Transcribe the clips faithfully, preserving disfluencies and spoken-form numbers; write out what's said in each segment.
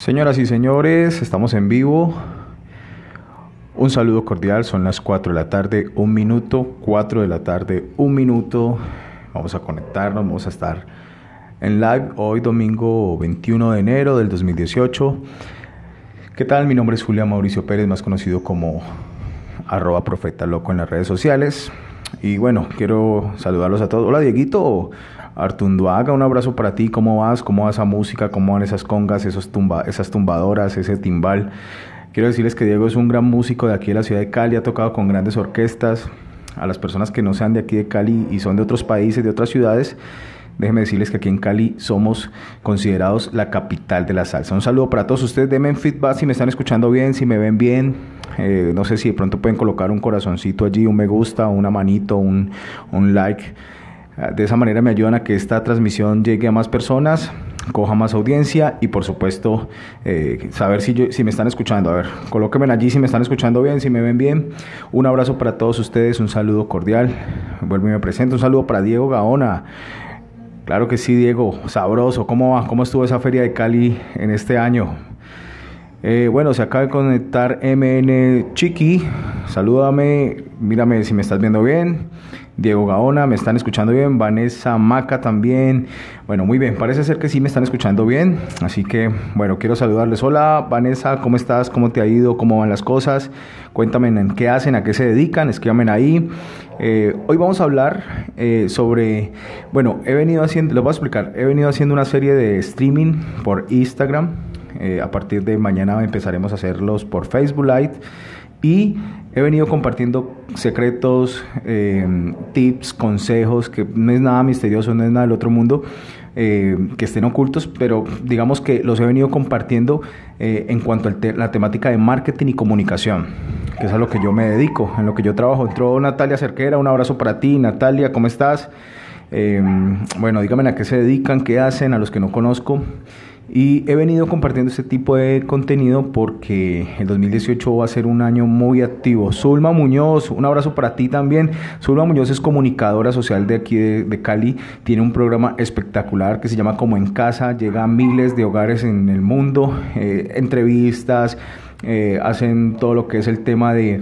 Señoras y señores, estamos en vivo. Un saludo cordial, son las cuatro de la tarde, un minuto, cuatro de la tarde, un minuto. Vamos a conectarnos, vamos a estar en live hoy domingo veintiuno de enero del dos mil dieciocho. ¿Qué tal? Mi nombre es Julián Mauricio Pérez, más conocido como arroba profeta loco en las redes sociales. Y bueno, quiero saludarlos a todos. Hola Dieguito Artunduaga, un abrazo para ti. ¿Cómo vas? ¿Cómo va esa música? ¿Cómo van esas congas, esos tumba, esas tumbadoras, ese timbal? Quiero decirles que Diego es un gran músico de aquí de la ciudad de Cali, ha tocado con grandes orquestas. A las personas que no sean de aquí de Cali y son de otros países, de otras ciudades, déjenme decirles que aquí en Cali somos considerados la capital de la salsa. Un saludo para todos ustedes, denme feedback si me están escuchando bien, si me ven bien. Eh, no sé si de pronto pueden colocar un corazoncito allí, un me gusta, una manito, un, un like. De esa manera me ayudan a que esta transmisión llegue a más personas, coja más audiencia y por supuesto eh, saber si, yo, si me están escuchando. A ver, colóquenme allí si me están escuchando bien, si me ven bien. Un abrazo para todos ustedes, un saludo cordial. Vuelvo y me presento, un saludo para Diego Gaona. Claro que sí, Diego, sabroso. ¿Cómo va? ¿Cómo estuvo esa feria de Cali en este año? Eh, bueno, se acaba de conectar M N Chiqui. Salúdame, mírame si me estás viendo bien. Diego Gaona, ¿me están escuchando bien? Vanessa Maca también. Bueno, muy bien, parece ser que sí me están escuchando bien. Así que, bueno, quiero saludarles. Hola, Vanessa, ¿cómo estás? ¿Cómo te ha ido? ¿Cómo van las cosas? Cuéntame en qué hacen, a qué se dedican, escríbanme ahí. Eh, hoy vamos a hablar eh, sobre, bueno, he venido haciendo, les voy a explicar, he venido haciendo una serie de streaming por Instagram. Eh, a partir de mañana empezaremos a hacerlos por Facebook Live. Y he venido compartiendo secretos, eh, tips, consejos, que no es nada misterioso, no es nada del otro mundo, eh, que estén ocultos, pero digamos que los he venido compartiendo eh, en cuanto a te- la temática de marketing y comunicación, que es a lo que yo me dedico, en lo que yo trabajo. Entró Natalia Cerquera, un abrazo para ti, Natalia, ¿cómo estás? Eh, bueno, díganme a qué se dedican, qué hacen, a los que no conozco. Y he venido compartiendo este tipo de contenido porque el dos mil dieciocho va a ser un año muy activo. Zulma Muñoz, un abrazo para ti también. Zulma Muñoz es comunicadora social de aquí de, de Cali. Tiene un programa espectacular que se llama Como en Casa. Llega a miles de hogares en el mundo. Eh, entrevistas, eh, hacen todo lo que es el tema de,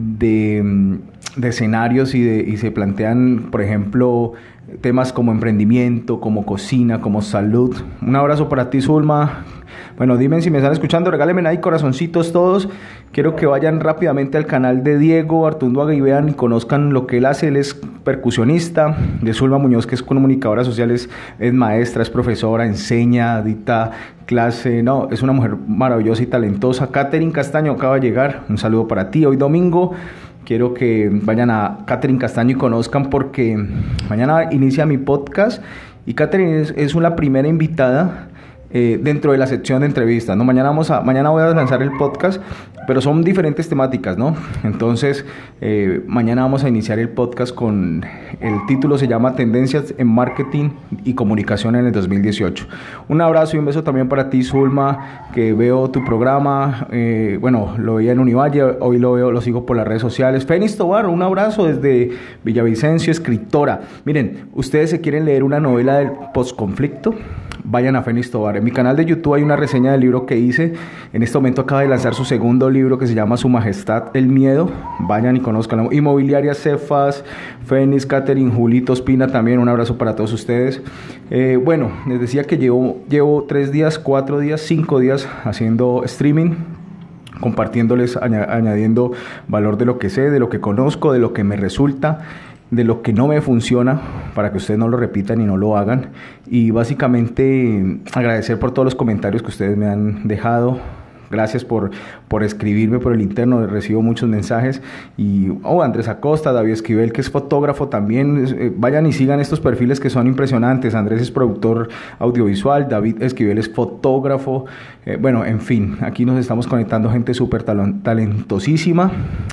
de, de escenarios y, de, y se plantean, por ejemplo, temas como emprendimiento, como cocina, como salud. Un abrazo para ti, Zulma. Bueno, dime si me están escuchando, regálenme ahí corazoncitos todos. Quiero que vayan rápidamente al canal de Diego Artunduaga y vean y conozcan lo que él hace. Él es percusionista. De Zulma Muñoz, que es comunicadora social, es, es maestra, es profesora, enseña, dicta clase. No, es una mujer maravillosa y talentosa. Catherine Castaño acaba de llegar. Un saludo para ti. Hoy domingo quiero que vayan a Catherine Castaño y conozcan, porque mañana inicia mi podcast y Catherine es, es la primera invitada eh, dentro de la sección de entrevistas, ¿no? Mañana, vamos a, mañana voy a lanzar el podcast, pero son diferentes temáticas, ¿no? Entonces, eh, mañana vamos a iniciar el podcast con el título, se llama Tendencias en Marketing y Comunicación en el dos mil dieciocho. Un abrazo y un beso también para ti, Zulma, que veo tu programa, eh, bueno, lo veía en Univalle, hoy lo veo, lo sigo por las redes sociales. Fénix Tobar, un abrazo desde Villavicencio, escritora. Miren, ustedes se quieren leer una novela del posconflicto, vayan a Fénix Tobar. En mi canal de YouTube hay una reseña del libro que hice. En este momento acaba de lanzar su segundo libro que se llama Su Majestad el Miedo. Vayan y conozcan. Inmobiliaria Cefas, Fénix, Catherine, Julito Espina también. Un abrazo para todos ustedes. Eh, bueno, les decía que llevo, llevo tres días, cuatro días, cinco días haciendo streaming, compartiéndoles, añadiendo valor de lo que sé, de lo que conozco, de lo que me resulta, de lo que no me funciona, para que ustedes no lo repitan y no lo hagan. Y básicamente agradecer por todos los comentarios que ustedes me han dejado. Gracias por, por escribirme por el interno, recibo muchos mensajes. Y oh, Andrés Acosta, David Esquivel, que es fotógrafo también, eh, vayan y sigan estos perfiles que son impresionantes. Andrés es productor audiovisual, David Esquivel es fotógrafo. Eh, bueno, en fin, aquí nos estamos conectando gente súper talentosísima.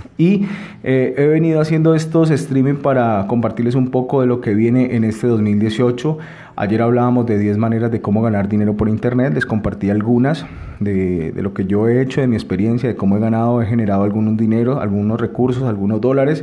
Y eh, he venido haciendo estos streaming para compartirles un poco de lo que viene en este dos mil dieciocho. Ayer hablábamos de diez maneras de cómo ganar dinero por internet, les compartí algunas de, de lo que yo he hecho, de mi experiencia, de cómo he ganado, he generado algunos dinero, algunos recursos, algunos dólares.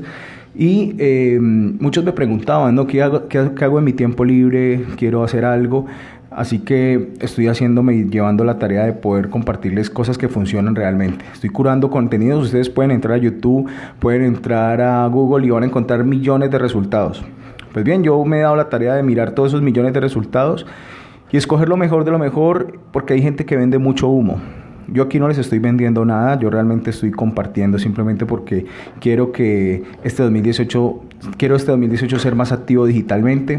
Y eh, muchos me preguntaban, ¿no? ¿Qué hago, qué, qué hago en mi tiempo libre? Quiero hacer algo. Así que estoy haciéndome y llevando la tarea de poder compartirles cosas que funcionan realmente. Estoy curando contenidos, ustedes pueden entrar a YouTube, pueden entrar a Google y van a encontrar millones de resultados. Pues bien, yo me he dado la tarea de mirar todos esos millones de resultados y escoger lo mejor de lo mejor, porque hay gente que vende mucho humo. Yo aquí no les estoy vendiendo nada, yo realmente estoy compartiendo simplemente porque quiero que este dos mil dieciocho, quiero este dos mil dieciocho ser más activo digitalmente.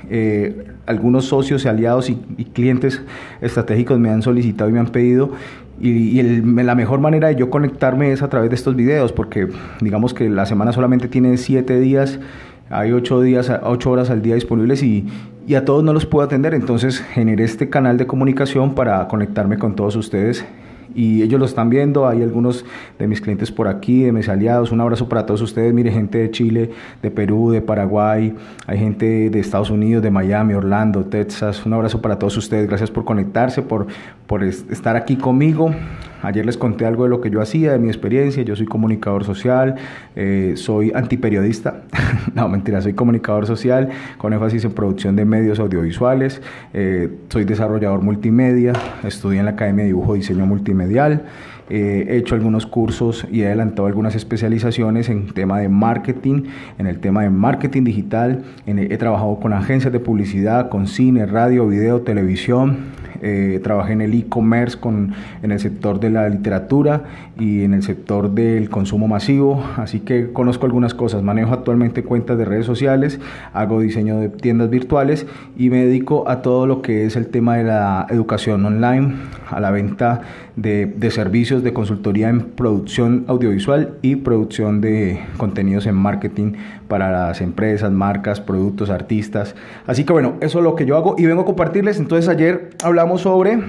Eh, algunos socios y aliados y, y clientes estratégicos me han solicitado y me han pedido, y, y el, la mejor manera de yo conectarme es a través de estos videos, porque digamos que la semana solamente tiene siete días, hay ocho días, ocho horas al día disponibles y, y a todos no los puedo atender. Entonces generé este canal de comunicación para conectarme con todos ustedes. Y ellos lo están viendo, hay algunos de mis clientes por aquí, de mis aliados. Un abrazo para todos ustedes. Mire, gente de Chile, de Perú, de Paraguay, hay gente de Estados Unidos, de Miami, Orlando, Texas. Un abrazo para todos ustedes. Gracias por conectarse, por, por estar aquí conmigo. Ayer les conté algo de lo que yo hacía, de mi experiencia. Yo soy comunicador social, eh, soy antiperiodista. No, mentira, soy comunicador social con énfasis en producción de medios audiovisuales. Eh, soy desarrollador multimedia, estudié en la Academia de Dibujo y Diseño Multimedial. Eh, he hecho algunos cursos y he adelantado algunas especializaciones en tema de marketing, en el tema de marketing digital. En, he trabajado con agencias de publicidad, con cine, radio, video, televisión. Eh, trabajé en el e-commerce, con, en el sector de la literatura y en el sector del consumo masivo, así que conozco algunas cosas. Manejo actualmente cuentas de redes sociales, hago diseño de tiendas virtuales y me dedico a todo lo que es el tema de la educación online, a la venta de, de servicios de consultoría en producción audiovisual y producción de contenidos en marketing para las empresas, marcas, productos, artistas. Así que bueno, eso es lo que yo hago y vengo a compartirles. Entonces ayer hablamos sobre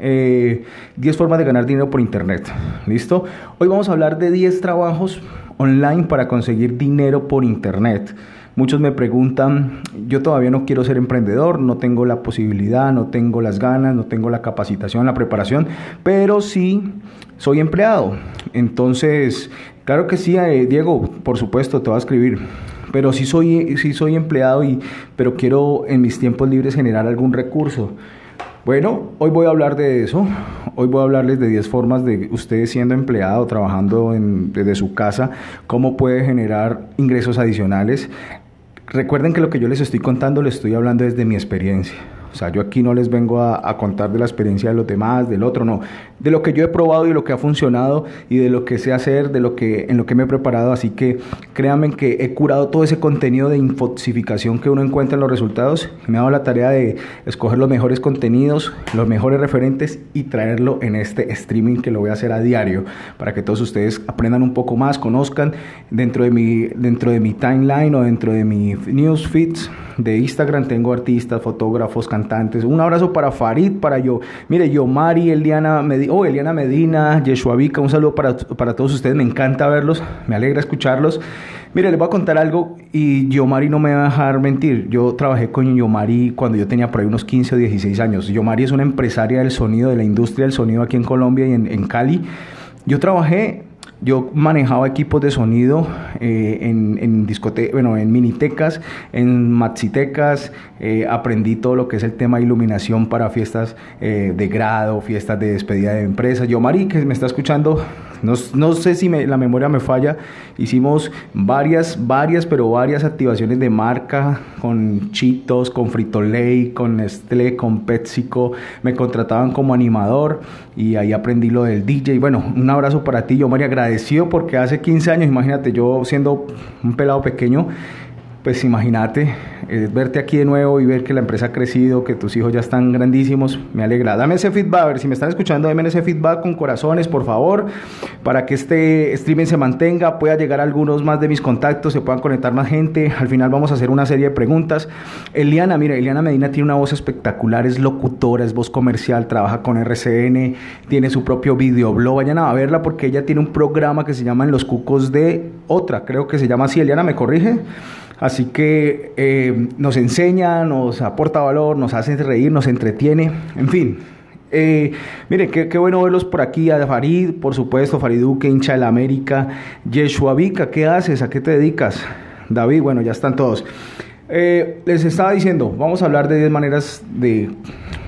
eh, diez formas de ganar dinero por internet. ¿Listo? Hoy vamos a hablar de diez trabajos online para conseguir dinero por internet. Muchos me preguntan, yo todavía no quiero ser emprendedor, no tengo la posibilidad, no tengo las ganas, no tengo la capacitación, la preparación, pero sí soy empleado. Entonces, claro que sí, eh, Diego, por supuesto, te voy a escribir. Pero sí soy, sí soy empleado, y, pero quiero en mis tiempos libres generar algún recurso. Bueno, hoy voy a hablar de eso. Hoy voy a hablarles de diez formas de usted siendo empleado, trabajando en, desde su casa, cómo puede generar ingresos adicionales. Recuerden que lo que yo les estoy contando, les estoy hablando desde mi experiencia. O sea, yo aquí no les vengo a, a contar de la experiencia de los demás, del otro, no. De lo que yo he probado y de lo que ha funcionado y de lo que sé hacer, de lo que, en lo que me he preparado. Así que créanme que he curado todo ese contenido de infoxificación que uno encuentra en los resultados. Me he dado la tarea de escoger los mejores contenidos, los mejores referentes y traerlo en este streaming que lo voy a hacer a diario para que todos ustedes aprendan un poco más, conozcan dentro de mi, dentro de mi timeline o dentro de mi news feeds de Instagram. Tengo artistas, fotógrafos, cantantes. Un abrazo para Farid, para yo, mire, Yomari, Eliana Medina, oh, Eliana Medina, Yeshua Vika, un saludo para, para todos ustedes. Me encanta verlos, me alegra escucharlos. Mire, les voy a contar algo y Yomari no me va a dejar mentir. Yo trabajé con Yomari cuando yo tenía por ahí unos quince o dieciséis años. Yomari es una empresaria del sonido, de la industria del sonido aquí en Colombia y en, en Cali. Yo trabajé Yo manejaba equipos de sonido eh, en, en discote- bueno, en minitecas, en maxitecas. Eh, aprendí todo lo que es el tema de iluminación para fiestas eh, de grado, fiestas de despedida de empresas. Yo, Mari, que me está escuchando, no, no sé si me, la memoria me falla, hicimos varias, varias, pero varias activaciones de marca con Cheetos, con Frito-Lay, con Nestlé, con PepsiCo. Me contrataban como animador y ahí aprendí lo del D J. Bueno, un abrazo para ti, yo, Mari, agradecido porque hace quince años, imagínate, yo siendo un pelado pequeño, pues imagínate, eh, verte aquí de nuevo y ver que la empresa ha crecido, que tus hijos ya están grandísimos, me alegra. Dame ese feedback, a ver, si me están escuchando, denme ese feedback con corazones, por favor, para que este streaming se mantenga, pueda llegar a algunos más de mis contactos, se puedan conectar más gente. Al final vamos a hacer una serie de preguntas. Eliana, mira, Eliana Medina tiene una voz espectacular, es locutora, es voz comercial, trabaja con R C N, tiene su propio videoblog. Vayan a verla porque ella tiene un programa que se llama En los Cucos de Otra, creo que se llama así. Eliana, ¿me corrige? Así que eh, nos enseña, nos aporta valor, nos hace reír, nos entretiene, en fin. Eh, miren, qué, qué bueno verlos por aquí. A Farid, por supuesto, Farid Duque, hincha de la América. Yeshua Vika, ¿qué haces? ¿A qué te dedicas? David, bueno, ya están todos. Eh, les estaba diciendo, vamos a hablar de diez maneras de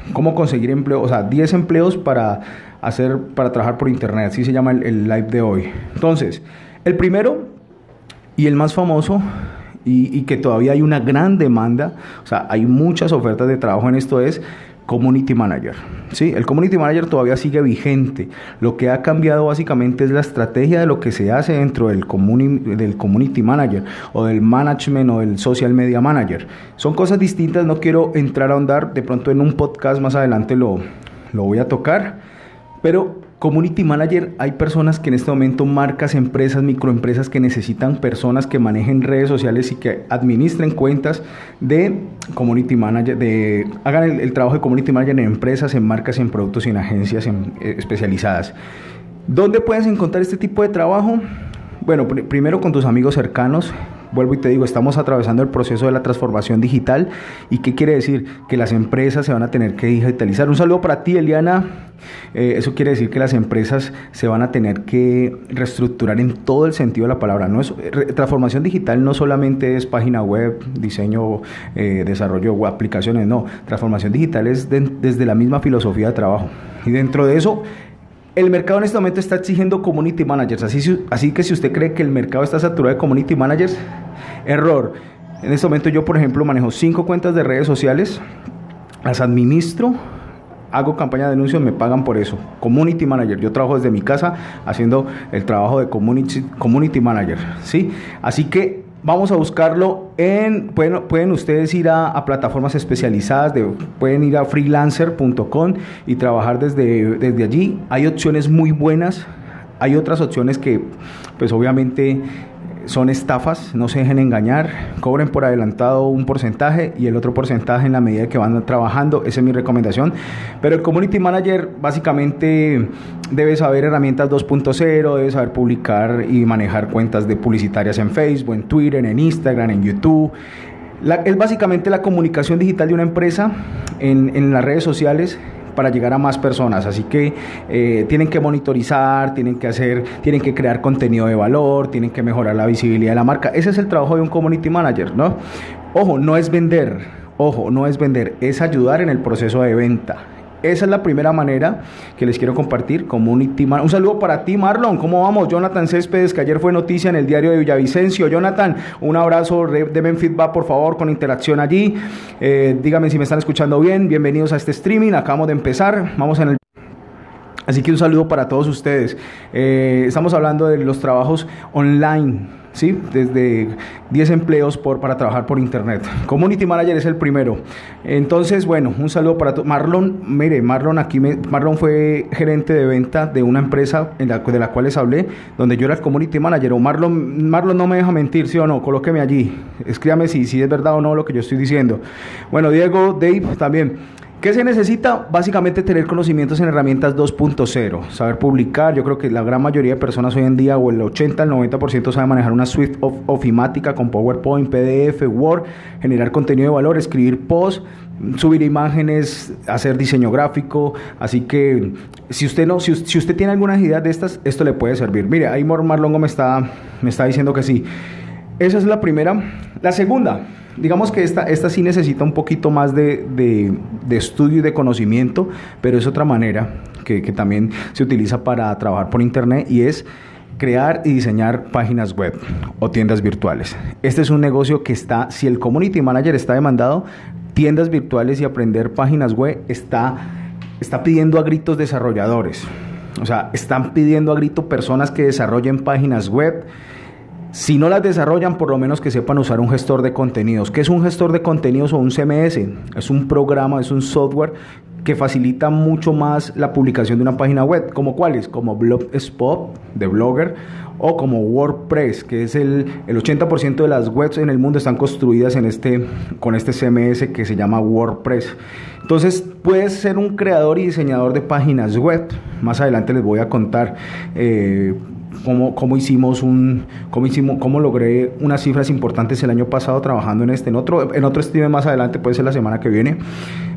cómo conseguir empleo, o sea, diez empleos para hacer, para trabajar por internet, así se llama el, el live de hoy. Entonces, el primero y el más famoso, y, y que todavía hay una gran demanda, o sea, hay muchas ofertas de trabajo en esto, es Community Manager. ¿Sí? El Community Manager todavía sigue vigente. Lo que ha cambiado básicamente es la estrategia de lo que se hace dentro del, communi- del Community Manager o del Management o del Social Media Manager. Son cosas distintas, no quiero entrar a ahondar, de pronto en un podcast más adelante lo, lo voy a tocar, pero Community Manager, hay personas que en este momento, marcas, empresas, microempresas que necesitan personas que manejen redes sociales y que administren cuentas de Community Manager, de, hagan el, el trabajo de Community Manager en empresas, en marcas, en productos y en agencias en, eh, especializadas. ¿Dónde puedes encontrar este tipo de trabajo? Bueno, pr- primero con tus amigos cercanos. Vuelvo y te digo, estamos atravesando el proceso de la transformación digital. ¿Y qué quiere decir? Que las empresas se van a tener que digitalizar. Un saludo para ti, Eliana. Eh, eso quiere decir que las empresas se van a tener que reestructurar en todo el sentido de la palabra. No es, re, transformación digital no solamente es página web, diseño, eh, desarrollo web, aplicaciones, no. Transformación digital es de, desde la misma filosofía de trabajo. Y dentro de eso, el mercado en este momento está exigiendo community managers, así, así que si usted cree que el mercado está saturado de community managers, error. En este momento yo, por ejemplo, manejo cinco cuentas de redes sociales, las administro, hago campaña de anuncios, me pagan por eso. Community manager, yo trabajo desde mi casa haciendo el trabajo de community, community manager, ¿sí? Así que vamos a buscarlo en, pueden, pueden ustedes ir a, a plataformas especializadas, de, pueden ir a freelancer punto com y trabajar desde, desde allí. Hay opciones muy buenas, hay otras opciones que pues obviamente son estafas, no se dejen engañar, cobren por adelantado un porcentaje y el otro porcentaje en la medida que van trabajando, esa es mi recomendación. Pero el Community Manager básicamente debe saber herramientas dos punto cero, debe saber publicar y manejar cuentas de publicitarias en Facebook, en Twitter, en Instagram, en YouTube. La, es básicamente la comunicación digital de una empresa en, en las redes sociales para llegar a más personas, así que eh, tienen que monitorizar, tienen que hacer, tienen que crear contenido de valor, tienen que mejorar la visibilidad de la marca. Ese es el trabajo de un community manager, ¿no? Ojo, no es vender, ojo, no es vender, es ayudar en el proceso de venta. Esa es la primera manera que les quiero compartir. Community Man- Un saludo para ti, Marlon. ¿Cómo vamos? Jonathan Céspedes, que ayer fue noticia en el diario de Villavicencio. Jonathan, un abrazo. Deben feedback, por favor, con interacción allí. Eh, díganme si me están escuchando bien. Bienvenidos a este streaming. Acabamos de empezar. Vamos en el... Así que un saludo para todos ustedes. Eh, estamos hablando de los trabajos online. ¿Sí? Desde diez empleos por, para trabajar por internet. Community Manager es el primero. Entonces, bueno, un saludo para todos. Marlon, mire, Marlon aquí me, Marlon fue gerente de venta de una empresa en la, de la cual les hablé, donde yo era el Community Manager. O Marlon, Marlon no me deja mentir, ¿sí o no? Colóqueme allí. Escríbame si, si es verdad o no lo que yo estoy diciendo. Bueno, Diego, Dave también. ¿Qué se necesita? Básicamente tener conocimientos en herramientas dos punto cero, saber publicar. Yo creo que la gran mayoría de personas hoy en día, o el ochenta al noventa por ciento, sabe manejar una suite of, ofimática con PowerPoint, P D F, Word, generar contenido de valor, escribir posts, subir imágenes, hacer diseño gráfico. Así que si usted no, si, si usted tiene algunas ideas de estas, esto le puede servir. Mire, ahí Marlongo me está, me está diciendo que sí. Esa es la primera. La segunda, digamos que esta, esta sí necesita un poquito más de, de, de estudio y de conocimiento, pero es otra manera que, que también se utiliza para trabajar por internet, y es crear y diseñar páginas web o tiendas virtuales. Este es un negocio que está, si el Community Manager está demandado, tiendas virtuales y aprender páginas web está, está pidiendo a gritos desarrolladores. O sea, están pidiendo a gritos personas que desarrollen páginas web. Si no las desarrollan, por lo menos que sepan usar un gestor de contenidos. ¿Qué es un gestor de contenidos o un C M S? Es un programa, es un software que facilita mucho más la publicación de una página web. ¿Como cuáles? Como Blogspot de Blogger, o como WordPress, que es el, el ochenta por ciento de las webs en el mundo están construidas en este, con este C M S que se llama WordPress. Entonces puedes ser un creador y diseñador de páginas web. Más adelante les voy a contar eh, Cómo, cómo hicimos un, cómo hicimos, cómo logré unas cifras importantes el año pasado trabajando en este, en otro, en otro stream más adelante, puede ser la semana que viene.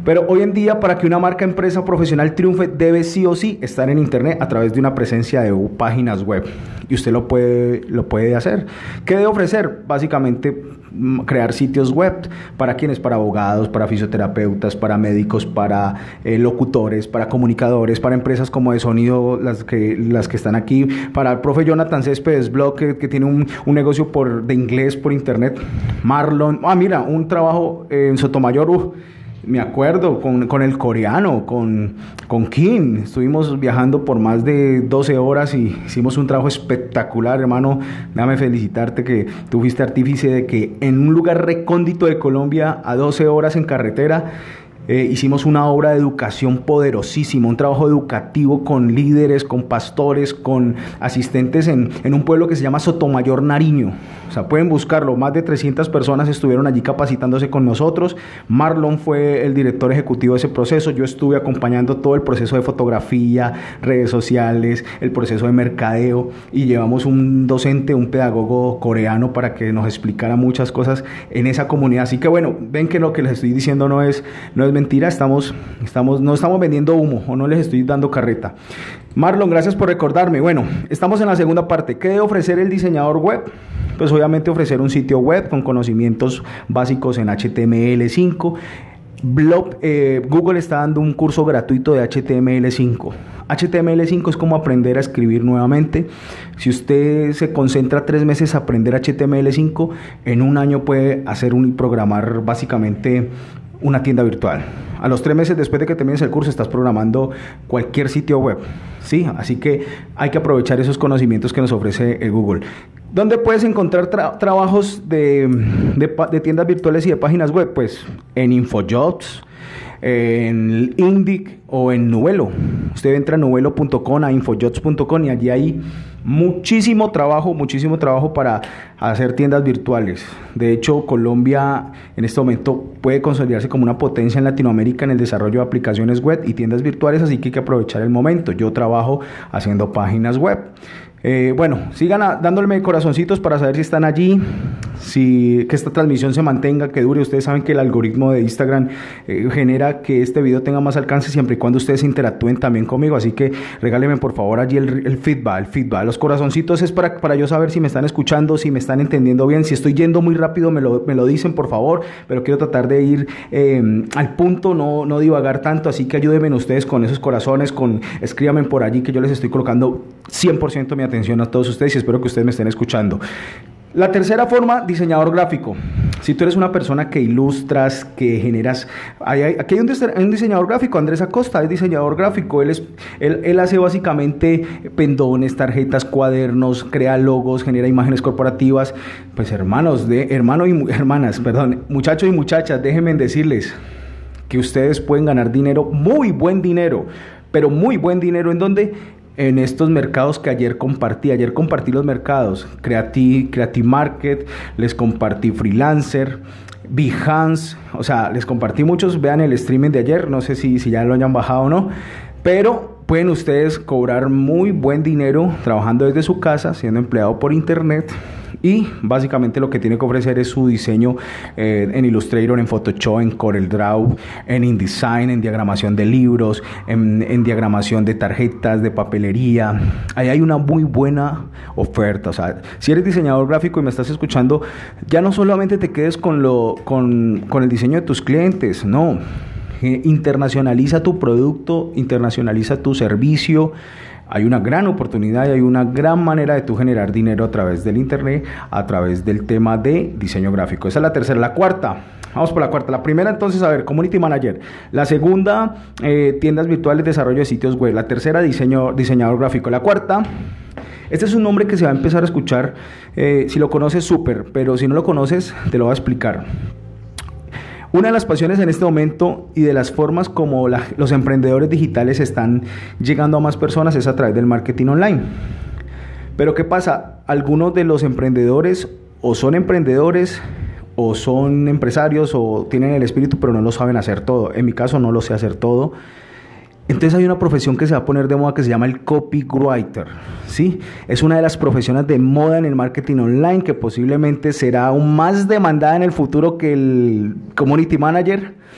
Pero hoy en día, para que una marca, empresa profesional triunfe, debe sí o sí estar en internet a través de una presencia de páginas web. Y usted lo puede, lo puede hacer. ¿Qué debe ofrecer? Básicamente, crear sitios web. ¿Para quiénes? Para abogados, para fisioterapeutas, para médicos, para eh, locutores, para comunicadores, para empresas como de sonido, las que, las que están aquí, para el profe Jonathan Céspedes Blog, que, que tiene un, un negocio por, de inglés por internet. Marlon, ah, mira, un trabajo en Sotomayor, uh, me acuerdo, con, con el coreano, con, con Kim. Estuvimos viajando por más de doce horas y hicimos un trabajo espectacular, hermano. Déjame felicitarte que tú fuiste artífice de que en un lugar recóndito de Colombia, a doce horas en carretera, Eh, hicimos una obra de educación poderosísima, un trabajo educativo con líderes, con pastores, con asistentes en, en un pueblo que se llama Sotomayor, Nariño. O sea, pueden buscarlo, más de trescientas personas estuvieron allí capacitándose con nosotros. Marlon fue el director ejecutivo de ese proceso, yo estuve acompañando todo el proceso de fotografía, redes sociales, el proceso de mercadeo, y llevamos un docente, un pedagogo coreano para que nos explicara muchas cosas en esa comunidad. Así que bueno, ven que lo que les estoy diciendo no es, no es mentira, estamos, estamos, no estamos vendiendo humo o no les estoy dando carreta. Marlon, gracias por recordarme. Bueno, estamos en la segunda parte. ¿Qué debe ofrecer el diseñador web? Pues obviamente ofrecer un sitio web con conocimientos básicos en H T M L cinco. Blog, eh, Google está dando un curso gratuito de H T M L cinco. H T M L cinco es como aprender a escribir nuevamente. Si usted se concentra tres meses a aprender H T M L cinco, en un año puede hacer un y programar básicamente una tienda virtual. A los tres meses después de que termines el curso estás programando cualquier sitio web, ¿sí? Así que hay que aprovechar esos conocimientos que nos ofrece el Google. ¿Dónde puedes encontrar tra- trabajos de, de, de tiendas virtuales y de páginas web? Pues en InfoJobs, en Indic o en Nuvelo. Usted entra a nuvelo punto com, a infojobs punto com, y allí hay muchísimo trabajo, muchísimo trabajo para hacer tiendas virtuales. De hecho, Colombia en este momento puede consolidarse como una potencia en Latinoamérica en el desarrollo de aplicaciones web y tiendas virtuales, así que hay que aprovechar el momento. Yo trabajo haciendo páginas web. Eh, bueno, sigan a, dándole corazoncitos para saber si están allí, si que esta transmisión se mantenga, que dure. Ustedes saben que el algoritmo de Instagram eh, genera que este video tenga más alcance siempre y cuando ustedes interactúen también conmigo, así que regálenme por favor allí el, el feedback, el feedback. Los corazoncitos es para, para yo saber si me están escuchando, si me están entendiendo bien. Si estoy yendo muy rápido me lo, me lo dicen por favor, pero quiero tratar de ir eh, al punto, no, no divagar tanto, así que ayúdenme ustedes con esos corazones, con escríbanme por allí que yo les estoy colocando cien por ciento mi atención a todos ustedes y espero que ustedes me estén escuchando. La tercera forma, diseñador gráfico. Si tú eres una persona que ilustras, que generas... Hay, hay, aquí hay un, un diseñador gráfico, Andrés Acosta es diseñador gráfico. Él, es, él, él hace básicamente pendones, tarjetas, cuadernos, crea logos, genera imágenes corporativas. Pues hermanos, de, hermanos y hermanas, perdón, muchachos y muchachas, déjenme decirles que ustedes pueden ganar dinero, muy buen dinero, pero muy buen dinero. ¿En dónde? En estos mercados que ayer compartí, ayer compartí los mercados, Creati, Creative Market, les compartí Freelancer, Behance, o sea, les compartí muchos. Vean el streaming de ayer, no sé si, si ya lo hayan bajado o no, pero pueden ustedes cobrar muy buen dinero trabajando desde su casa, siendo empleado por internet. Y básicamente lo que tiene que ofrecer es su diseño eh, en Illustrator, en Photoshop, en CorelDRAW, en InDesign, en diagramación de libros, en, en diagramación de tarjetas, de papelería. Ahí hay una muy buena oferta. O sea, si eres diseñador gráfico y me estás escuchando, ya no solamente te quedes con, lo, con, con el diseño de tus clientes, no. Eh, internacionaliza tu producto, internacionaliza tu servicio. Hay una gran oportunidad y hay una gran manera de tú generar dinero a través del internet, a través del tema de diseño gráfico. Esa es la tercera. La cuarta, vamos por la cuarta. La primera, entonces, a ver, Community Manager. La segunda, eh, tiendas virtuales, desarrollo de sitios web. La tercera, diseño, diseñador gráfico. La cuarta, este es un nombre que se va a empezar a escuchar. Eh, si lo conoces, súper, pero si no lo conoces, te lo voy a explicar. Una de las pasiones en este momento y de las formas como la, los emprendedores digitales están llegando a más personas es a través del marketing online. Pero ¿qué pasa? Algunos de los emprendedores o son emprendedores o son empresarios o tienen el espíritu pero no lo saben hacer todo. En mi caso no lo sé hacer todo. Entonces hay una profesión que se va a poner de moda que se llama el copywriter, ¿sí? Es una de las profesiones de moda en el marketing online que posiblemente será aún más demandada en el futuro que el community manager.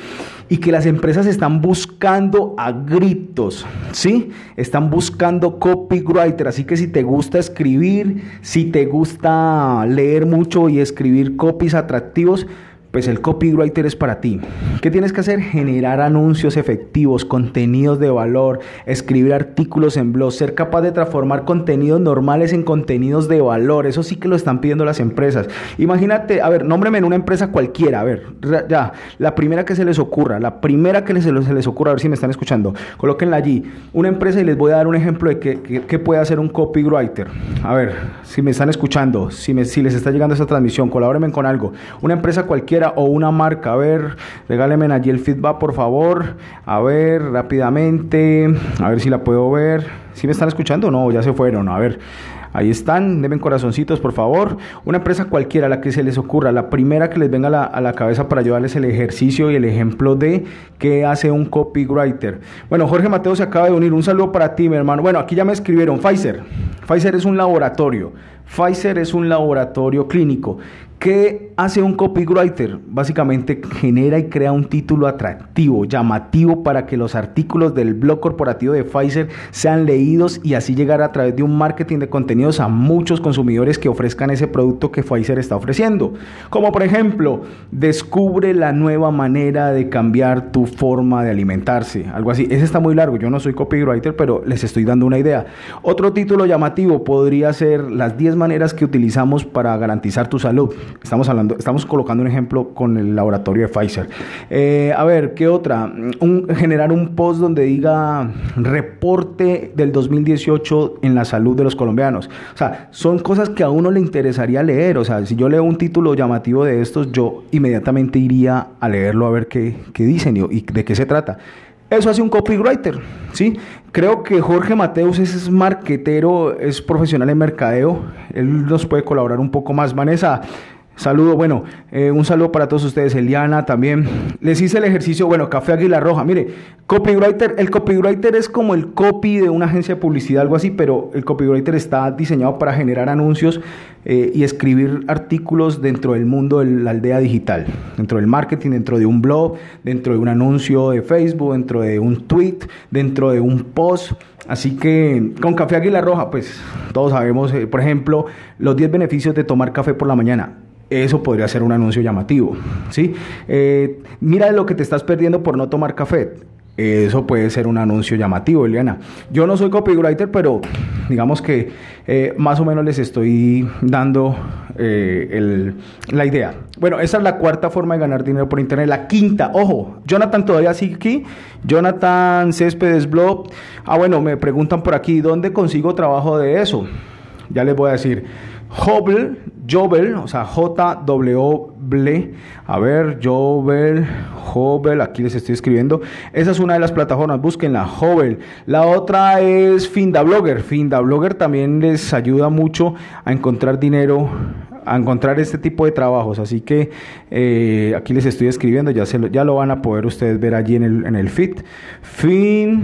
y que las empresas están buscando a gritos, ¿sí? Están buscando copywriter, así que si te gusta escribir, si te gusta leer mucho y escribir copies atractivos, pues el copywriter es para ti. ¿Qué tienes que hacer? Generar anuncios efectivos, contenidos de valor, escribir artículos en blog, ser capaz de transformar contenidos normales en contenidos de valor. Eso sí que lo están pidiendo las empresas. Imagínate, a ver, nómbreme en una empresa cualquiera, a ver, ya, la primera que se les ocurra, la primera que se les, se les ocurra, a ver si me están escuchando, colóquenla allí, una empresa y les voy a dar un ejemplo de qué, qué, qué puede hacer un copywriter. A ver, si me están escuchando, si, me, si les está llegando esta transmisión, colabórenme con algo. Una empresa cualquiera o una marca, a ver, regálenme allí el feedback por favor, a ver, rápidamente, a ver si la puedo ver. ¿Sí me están escuchando? No, ya se fueron, a ver, ahí están, denme corazoncitos por favor. Una empresa cualquiera, la que se les ocurra, la primera que les venga a la, a la cabeza para ayudarles el ejercicio y el ejemplo de qué hace un copywriter. Bueno, Jorge Mateo se acaba de unir, un saludo para ti, mi hermano. Bueno, aquí ya me escribieron, Pfizer, Pfizer es un laboratorio, Pfizer es un laboratorio clínico. ¿Qué hace un copywriter? Básicamente genera y crea un título atractivo, llamativo para que los artículos del blog corporativo de Pfizer sean leídos y así llegar a través de un marketing de contenidos a muchos consumidores que ofrezcan ese producto que Pfizer está ofreciendo. Como por ejemplo, descubre la nueva manera de cambiar tu forma de alimentarse, algo así. Ese está muy largo, yo no soy copywriter, pero les estoy dando una idea. Otro título llamativo podría ser las diez maneras que utilizamos para garantizar tu salud. Estamos hablando, estamos colocando un ejemplo con el laboratorio de Pfizer. Eh, a ver, ¿qué otra? Un, generar un post donde diga reporte del dos mil dieciocho en la salud de los colombianos. O sea, son cosas que a uno le interesaría leer. O sea, si yo leo un título llamativo de estos, yo inmediatamente iría a leerlo a ver qué, qué dicen y, y de qué se trata. Eso hace un copywriter, ¿sí? Creo que Jorge Mateus es marketero, es profesional en mercadeo. Él nos puede colaborar un poco más. Vanessa, saludo, bueno, eh, un saludo para todos ustedes. Eliana también. Les hice el ejercicio, bueno, Café Águila Roja. Mire, copywriter, el copywriter es como el copy de una agencia de publicidad, algo así, pero el copywriter está diseñado para generar anuncios eh, y escribir artículos dentro del mundo de la aldea digital, dentro del marketing, dentro de un blog, dentro de un anuncio de Facebook, dentro de un tweet, dentro de un post. Así que con Café Águila Roja, pues todos sabemos, eh, por ejemplo, los diez beneficios de tomar café por la mañana. Eso podría ser un anuncio llamativo, ¿sí? Eh, mira lo que te estás perdiendo por no tomar café. Eso puede ser un anuncio llamativo, Eliana. Yo no soy copywriter, pero digamos que eh, más o menos les estoy dando eh, el, la idea. Bueno, esa es la cuarta forma de ganar dinero por internet. La quinta, ojo, Jonathan todavía sigue aquí. Jonathan Céspedes Blog. Ah, bueno, me preguntan por aquí, ¿dónde consigo trabajo de eso? Ya les voy a decir. Jobl, Jobl, o sea, J W B, a ver, Jobl, Jobl, aquí les estoy escribiendo. Esa es una de las plataformas, búsquenla, Jobl. La otra es Findablogger. Findablogger también les ayuda mucho a encontrar dinero, a encontrar este tipo de trabajos, así que eh, aquí les estoy escribiendo, ya, se lo, ya lo van a poder ustedes ver allí en el, en el feed. Fin,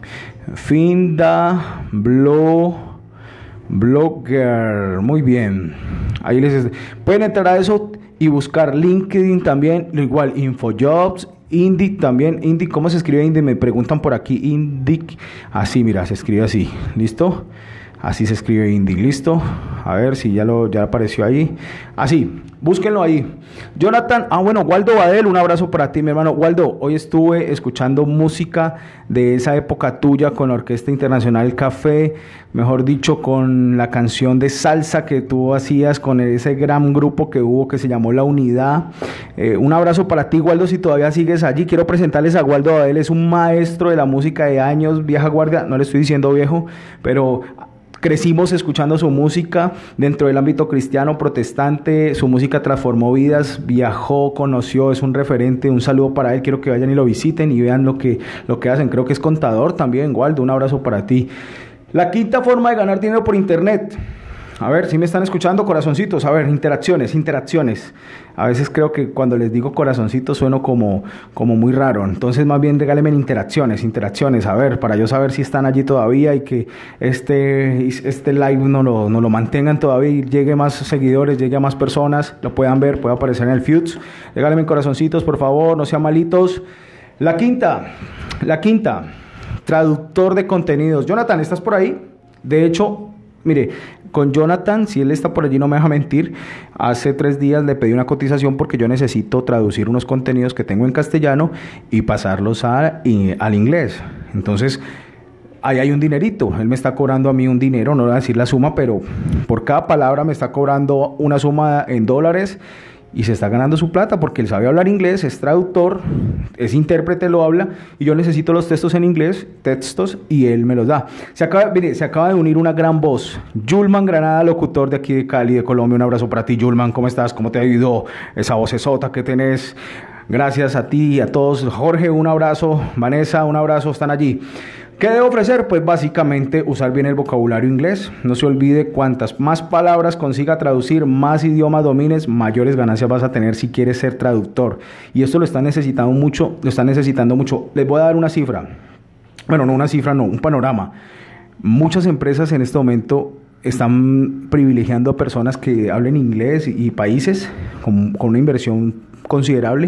Findablogger. Blogger, muy bien. Ahí les pueden entrar a eso y buscar LinkedIn también, igual InfoJobs, Indeed también. Indeed, ¿cómo se escribe Indeed? Me preguntan por aquí. Indeed, así, mira, se escribe así. ¿Listo? Así se escribe Indeed, ¿listo? A ver si ya lo ya apareció ahí. Así, búsquenlo ahí. Jonathan, ah bueno, Waldo Badel, un abrazo para ti, mi hermano. Waldo, hoy estuve escuchando música de esa época tuya con la Orquesta Internacional Café, mejor dicho, con la canción de salsa que tú hacías con ese gran grupo que hubo que se llamó La Unidad. Eh, un abrazo para ti, Waldo, si todavía sigues allí. Quiero presentarles a Waldo Badel, es un maestro de la música de años, vieja guardia, no le estoy diciendo viejo, pero crecimos escuchando su música dentro del ámbito cristiano, protestante. Su música transformó vidas, viajó, conoció, es un referente. Un saludo para él, quiero que vayan y lo visiten y vean lo que, lo que hacen. Creo que es contador también, Waldo, un abrazo para ti. La quinta forma de ganar dinero por internet. A ver, si me están escuchando, corazoncitos. A ver, interacciones, interacciones. A veces creo que cuando les digo corazoncitos sueno como, como muy raro. Entonces, más bien regálenme interacciones, interacciones. A ver, para yo saber si están allí todavía y que este, este live no lo, no lo mantengan todavía y llegue más seguidores, llegue a más personas, lo puedan ver, pueda aparecer en el feed. Regálenme corazoncitos, por favor, no sean malitos. La quinta, la quinta, traductor de contenidos. Jonathan, ¿estás por ahí? De hecho, mire, con Jonathan, si él está por allí, no me deja mentir, hace tres días le pedí una cotización porque yo necesito traducir unos contenidos que tengo en castellano y pasarlos a, y, al inglés. Entonces, ahí hay un dinerito. Él me está cobrando a mí un dinero, no voy a decir la suma, pero por cada palabra me está cobrando una suma en dólares y se está ganando su plata porque él sabe hablar inglés, es traductor, es intérprete, lo habla, y yo necesito los textos en inglés, textos, y él me los da. Se acaba, mire, se acaba de unir una gran voz, Yulman Granada, locutor de aquí de Cali, de Colombia. Un abrazo para ti, Yulman. ¿Cómo estás? ¿Cómo te ha ido esa vocesota que tenés? Gracias a ti y a todos. Jorge, un abrazo. Vanessa, un abrazo. Están allí. ¿Qué debo ofrecer? Pues básicamente usar bien el vocabulario inglés. No se olvide, cuantas más palabras consiga traducir, más idiomas domines, mayores ganancias vas a tener si quieres ser traductor. Y esto lo está necesitando mucho, lo está necesitando mucho. Les voy a dar una cifra. Bueno, no una cifra, no, un panorama. Muchas empresas en este momento están privilegiando a personas que hablen inglés y países con, con una inversión considerable.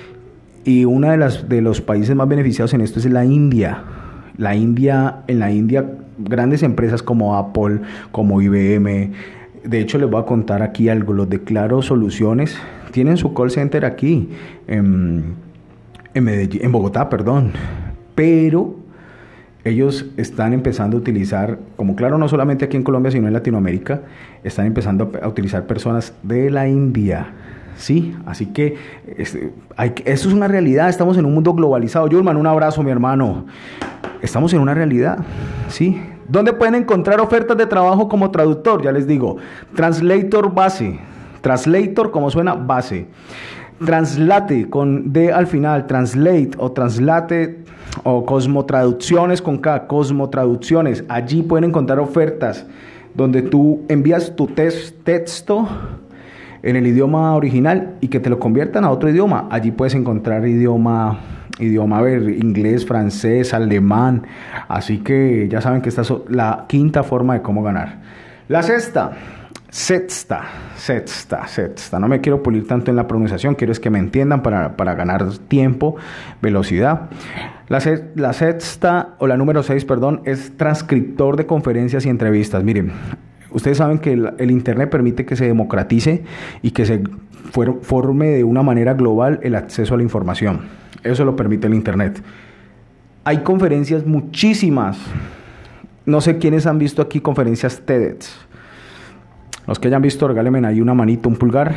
Y uno de, las, de los países más beneficiados en esto es la India. La India, en la India, grandes empresas como Apple, como I B M, de hecho les voy a contar aquí algo, los de Claro Soluciones tienen su call center aquí, en, en, Medellín, en Bogotá, perdón, pero ellos están empezando a utilizar, como Claro no solamente aquí en Colombia, sino en Latinoamérica, están empezando a utilizar personas de la India. Sí, así que es, hay, eso es una realidad, estamos en un mundo globalizado. Yulman, un abrazo, mi hermano. Estamos en una realidad, ¿sí? ¿Dónde pueden encontrar ofertas de trabajo como traductor? Ya les digo, Translator base, Translator como suena, base. Translate con D al final, Translate o Translate o Cosmotraducciones con K, Cosmotraducciones. Allí pueden encontrar ofertas donde tú envías tu tes- texto en el idioma original y que te lo conviertan a otro idioma. Allí puedes encontrar idioma, idioma, a ver, inglés, francés, alemán. Así que ya saben que esta es la quinta forma de cómo ganar. La sexta, sexta, sexta, sexta. No me quiero pulir tanto en la pronunciación, quiero es que me entiendan para, para ganar tiempo, velocidad. La, se, la sexta, o la número seis, perdón, es transcriptor de conferencias y entrevistas. Miren, ustedes saben que el, el Internet permite que se democratice y que se for, forme de una manera global el acceso a la información. Eso lo permite el Internet. Hay conferencias muchísimas. No sé quiénes han visto aquí conferencias TEDx. Los que hayan visto, regálenme ahí una manito, un pulgar.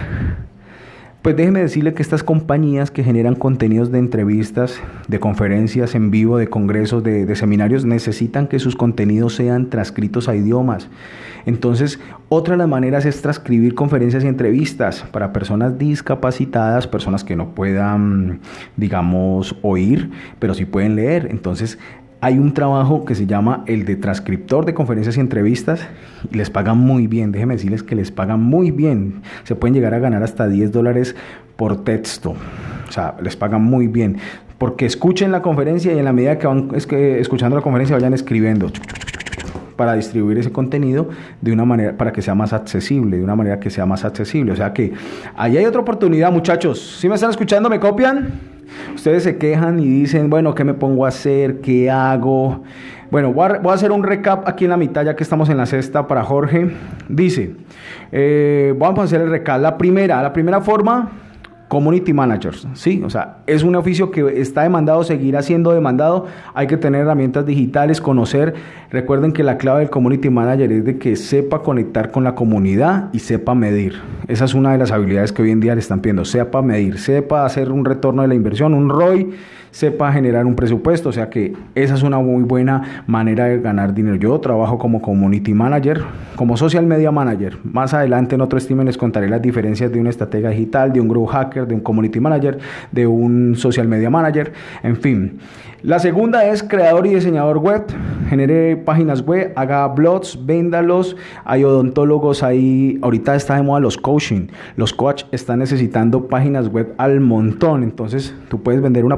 Pues déjeme decirle que estas compañías que generan contenidos de entrevistas, de conferencias en vivo, de congresos, de, de seminarios, necesitan que sus contenidos sean transcritos a idiomas. Entonces, otra de las maneras es transcribir conferencias y entrevistas para personas discapacitadas, personas que no puedan, digamos, oír, pero sí pueden leer. Entonces, hay un trabajo que se llama el de transcriptor de conferencias y entrevistas y les pagan muy bien. Déjenme decirles que les pagan muy bien. Se pueden llegar a ganar hasta diez dólares por texto. O sea, les pagan muy bien. Porque escuchen la conferencia y en la medida que van es que escuchando la conferencia vayan escribiendo para distribuir ese contenido de una manera, para que sea más accesible, de una manera que sea más accesible. O sea que ahí hay otra oportunidad, muchachos. ¿Sí me están escuchando? ¿Me copian? Ustedes se quejan y dicen, bueno, ¿qué me pongo a hacer? ¿Qué hago? Bueno, voy a, voy a hacer un recap aquí en la mitad, ya que estamos en la sexta para Jorge. Dice, eh, vamos a hacer el recap. La primera, la primera forma, Community Managers, ¿sí? O sea, es un oficio que está demandado, seguirá siendo demandado. Hay que tener herramientas digitales, conocer. Recuerden que la clave del Community Manager es de que sepa conectar con la comunidad y sepa medir. Esa es una de las habilidades que hoy en día le están pidiendo. Sepa medir, sepa hacer un retorno de la inversión, un R O I, sepa generar un presupuesto. O sea que esa es una muy buena manera de ganar dinero. Yo trabajo como Community Manager, como Social Media Manager. Más adelante en otro stream les contaré las diferencias de un estratega digital, de un Growth Hacker, de un Community Manager, de un Social Media Manager, en fin. La segunda es creador y diseñador web. Genere páginas web, haga blogs, véndalos. Hay odontólogos ahí. Ahorita está de moda los coaching. Los coach están necesitando páginas web al montón. Entonces tú puedes vender una página web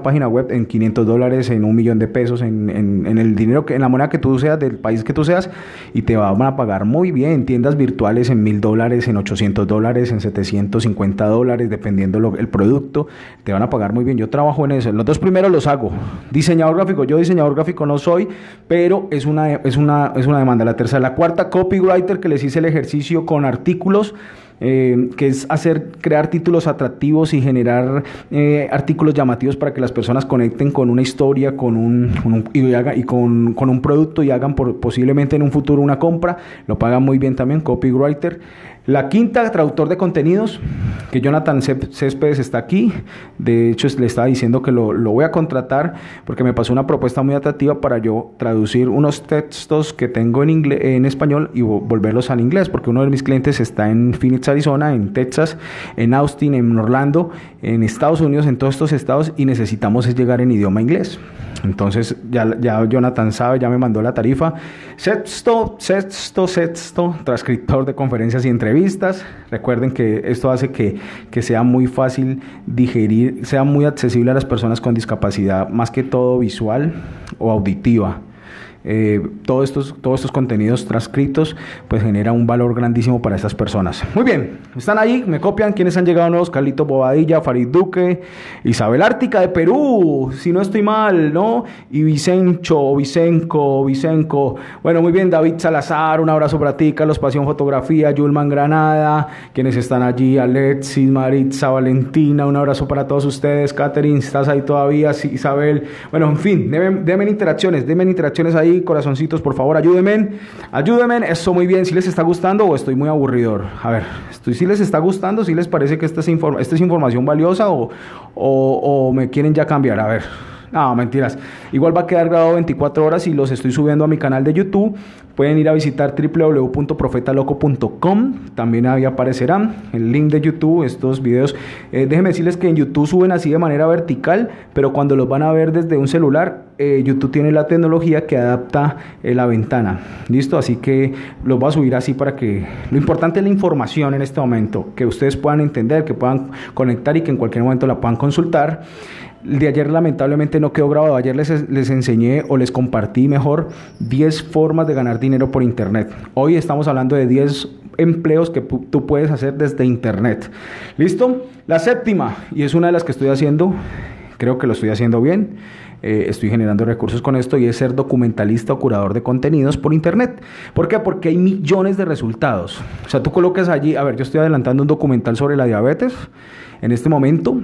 web en quinientos dólares, en un millón de pesos, en, en, en el dinero, que, en la moneda que tú seas, del país que tú seas, y te van a pagar muy bien. Tiendas virtuales en mil dólares, en ochocientos dólares, en setecientos cincuenta dólares, dependiendo lo, el producto, te van a pagar muy bien. Yo trabajo en eso. Los dos primeros los hago. Diseñador gráfico, yo diseñador gráfico no soy, pero es una, es una, es una demanda. La tercera, la cuarta, copywriter, que les hice el ejercicio con artículos. Eh, que es hacer, crear títulos atractivos y generar eh, artículos llamativos para que las personas conecten con una historia, con un, con un y, haga, y con, con un producto y hagan por, posiblemente en un futuro una compra. Lo pagan muy bien también, copywriter. La quinta, traductor de contenidos, que Jonathan Céspedes está aquí. De hecho, le estaba diciendo que lo, lo voy a contratar porque me pasó una propuesta muy atractiva para yo traducir unos textos que tengo en, inglés, en español y volverlos al inglés, porque uno de mis clientes está en Phoenix, Arizona, en Texas, en Austin, en Orlando, en Estados Unidos, en todos estos estados, y necesitamos es llegar en idioma inglés. Entonces ya, ya Jonathan sabe, ya me mandó la tarifa. Sexto, sexto, sexto, transcriptor de conferencias y entrevistas. Recuerden que esto hace que, que sea muy fácil digerir, sea muy accesible a las personas con discapacidad, más que todo visual o auditiva. Eh, todos estos, todos estos contenidos transcritos pues genera un valor grandísimo para estas personas. Muy bien, están ahí, me copian. ¿Quiénes han llegado nuevos? Carlitos Bobadilla, Farid Duque, Isabel Ártica de Perú, si no estoy mal, ¿no? Y Vicencho, Vicenco, Vicenco. Bueno, muy bien, David Salazar, un abrazo para ti. Carlos Pasión Fotografía, Yulman Granada, quienes están allí, Alexis, Maritza, Valentina, un abrazo para todos ustedes. Catherine, ¿estás ahí todavía? Sí, Isabel. Bueno, en fin, denme, denme interacciones, denme interacciones ahí. Corazoncitos, por favor, ayúdenme, ayúdenme, eso muy bien. Si les está gustando o estoy muy aburridor, a ver, estoy, si les está gustando, si les parece que esta es, inform esta es información valiosa o, o, o me quieren ya cambiar, a ver. No, mentiras. Igual va a quedar grabado veinticuatro horas y los estoy subiendo a mi canal de YouTube. Pueden ir a visitar w w w punto profeta loco punto com. También ahí aparecerá el link de YouTube, estos videos. Eh, déjenme decirles que en YouTube suben así de manera vertical, pero cuando los van a ver desde un celular, eh, YouTube tiene la tecnología que adapta eh, la ventana. ¿Listo? Así que los voy a subir así para que... Lo importante es la información en este momento, que ustedes puedan entender, que puedan conectar y que en cualquier momento la puedan consultar. El de ayer lamentablemente no quedó grabado. Ayer les, les enseñé o les compartí mejor diez formas de ganar dinero por internet. Hoy estamos hablando de diez empleos que tú puedes hacer desde internet. ¿Listo? La séptima, y es una de las que estoy haciendo, creo que lo estoy haciendo bien, eh, estoy generando recursos con esto, y es ser documentalista o curador de contenidos por internet. ¿Por qué? Porque hay millones de resultados. O sea, tú colocas allí, a ver, yo estoy adelantando un documental sobre la diabetes en este momento.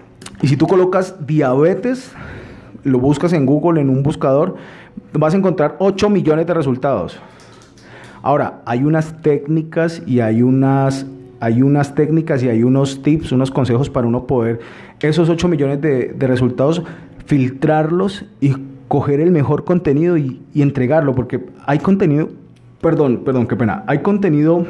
Y si tú colocas diabetes, lo buscas en Google, en un buscador, vas a encontrar ocho millones de resultados. Ahora, hay unas técnicas y hay unas, hay unas técnicas y hay unos tips, unos consejos para uno poder esos ocho millones de, de resultados, filtrarlos y coger el mejor contenido y, y entregarlo, porque hay contenido, perdón, perdón, qué pena, hay contenido,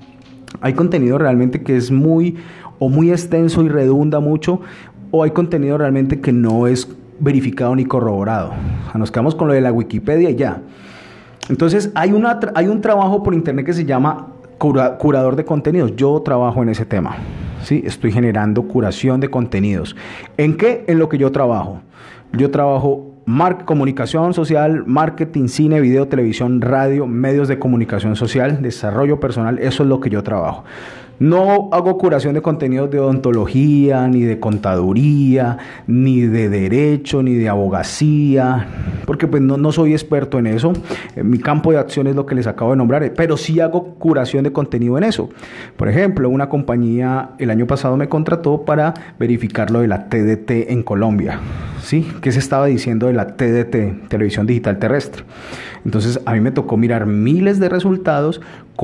hay contenido realmente que es muy o muy extenso y redunda mucho, o hay contenido realmente que no es verificado ni corroborado. O sea, nos quedamos con lo de la Wikipedia y ya. Entonces hay, una, hay un trabajo por internet que se llama cura, curador de contenidos. Yo trabajo en ese tema, ¿sí? Estoy generando curación de contenidos. ¿En qué? En lo que yo trabajo. Yo trabajo mar comunicación social, marketing, cine, video, televisión, radio, medios de comunicación social, desarrollo personal. Eso es lo que yo trabajo. No hago curación de contenidos de odontología, ni de contaduría, ni de derecho, ni de abogacía, porque pues no, no soy experto en eso. Mi campo de acción es lo que les acabo de nombrar, pero sí hago curación de contenido en eso. Por ejemplo, una compañía el año pasado me contrató para verificar lo de la T D T en Colombia. ¿Sí? ¿Qué se estaba diciendo de la T D T, Televisión Digital Terrestre? Entonces a mí me tocó mirar miles de resultados,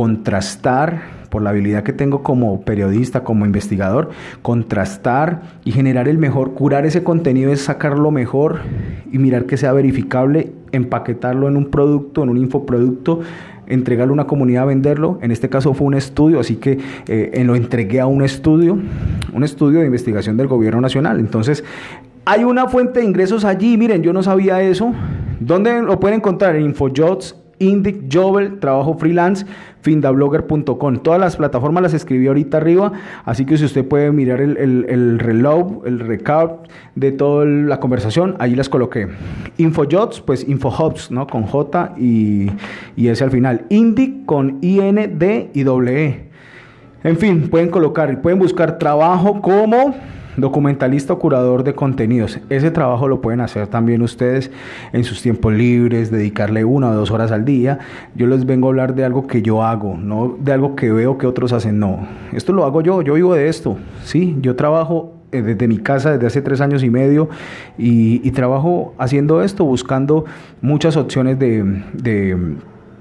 contrastar por la habilidad que tengo como periodista, como investigador, contrastar y generar el mejor, curar ese contenido es sacar lo mejor y mirar que sea verificable, empaquetarlo en un producto, en un infoproducto, entregarlo a una comunidad, venderlo. En este caso fue un estudio, así que eh, lo entregué a un estudio, un estudio de investigación del gobierno nacional. Entonces, hay una fuente de ingresos allí, miren, yo no sabía eso. ¿Dónde lo pueden encontrar? En Infojobs, Indic, Jobel, Trabajo Freelance, findablogger punto com. Todas las plataformas las escribí ahorita arriba, así que si usted puede mirar el, el, el reloj, el recap de toda la conversación, ahí las coloqué. Infojobs, pues Infojobs, ¿no? Con J y, y S al final. Indic con I N D y doble E. En fin, pueden colocar, pueden buscar trabajo como documentalista o curador de contenidos. Ese trabajo lo pueden hacer también ustedes en sus tiempos libres, dedicarle una o dos horas al día. Yo les vengo a hablar de algo que yo hago, no de algo que veo que otros hacen, no. Esto lo hago yo, yo vivo de esto, ¿sí? Yo trabajo desde mi casa desde hace tres años y medio y, y trabajo haciendo esto, buscando muchas opciones de... de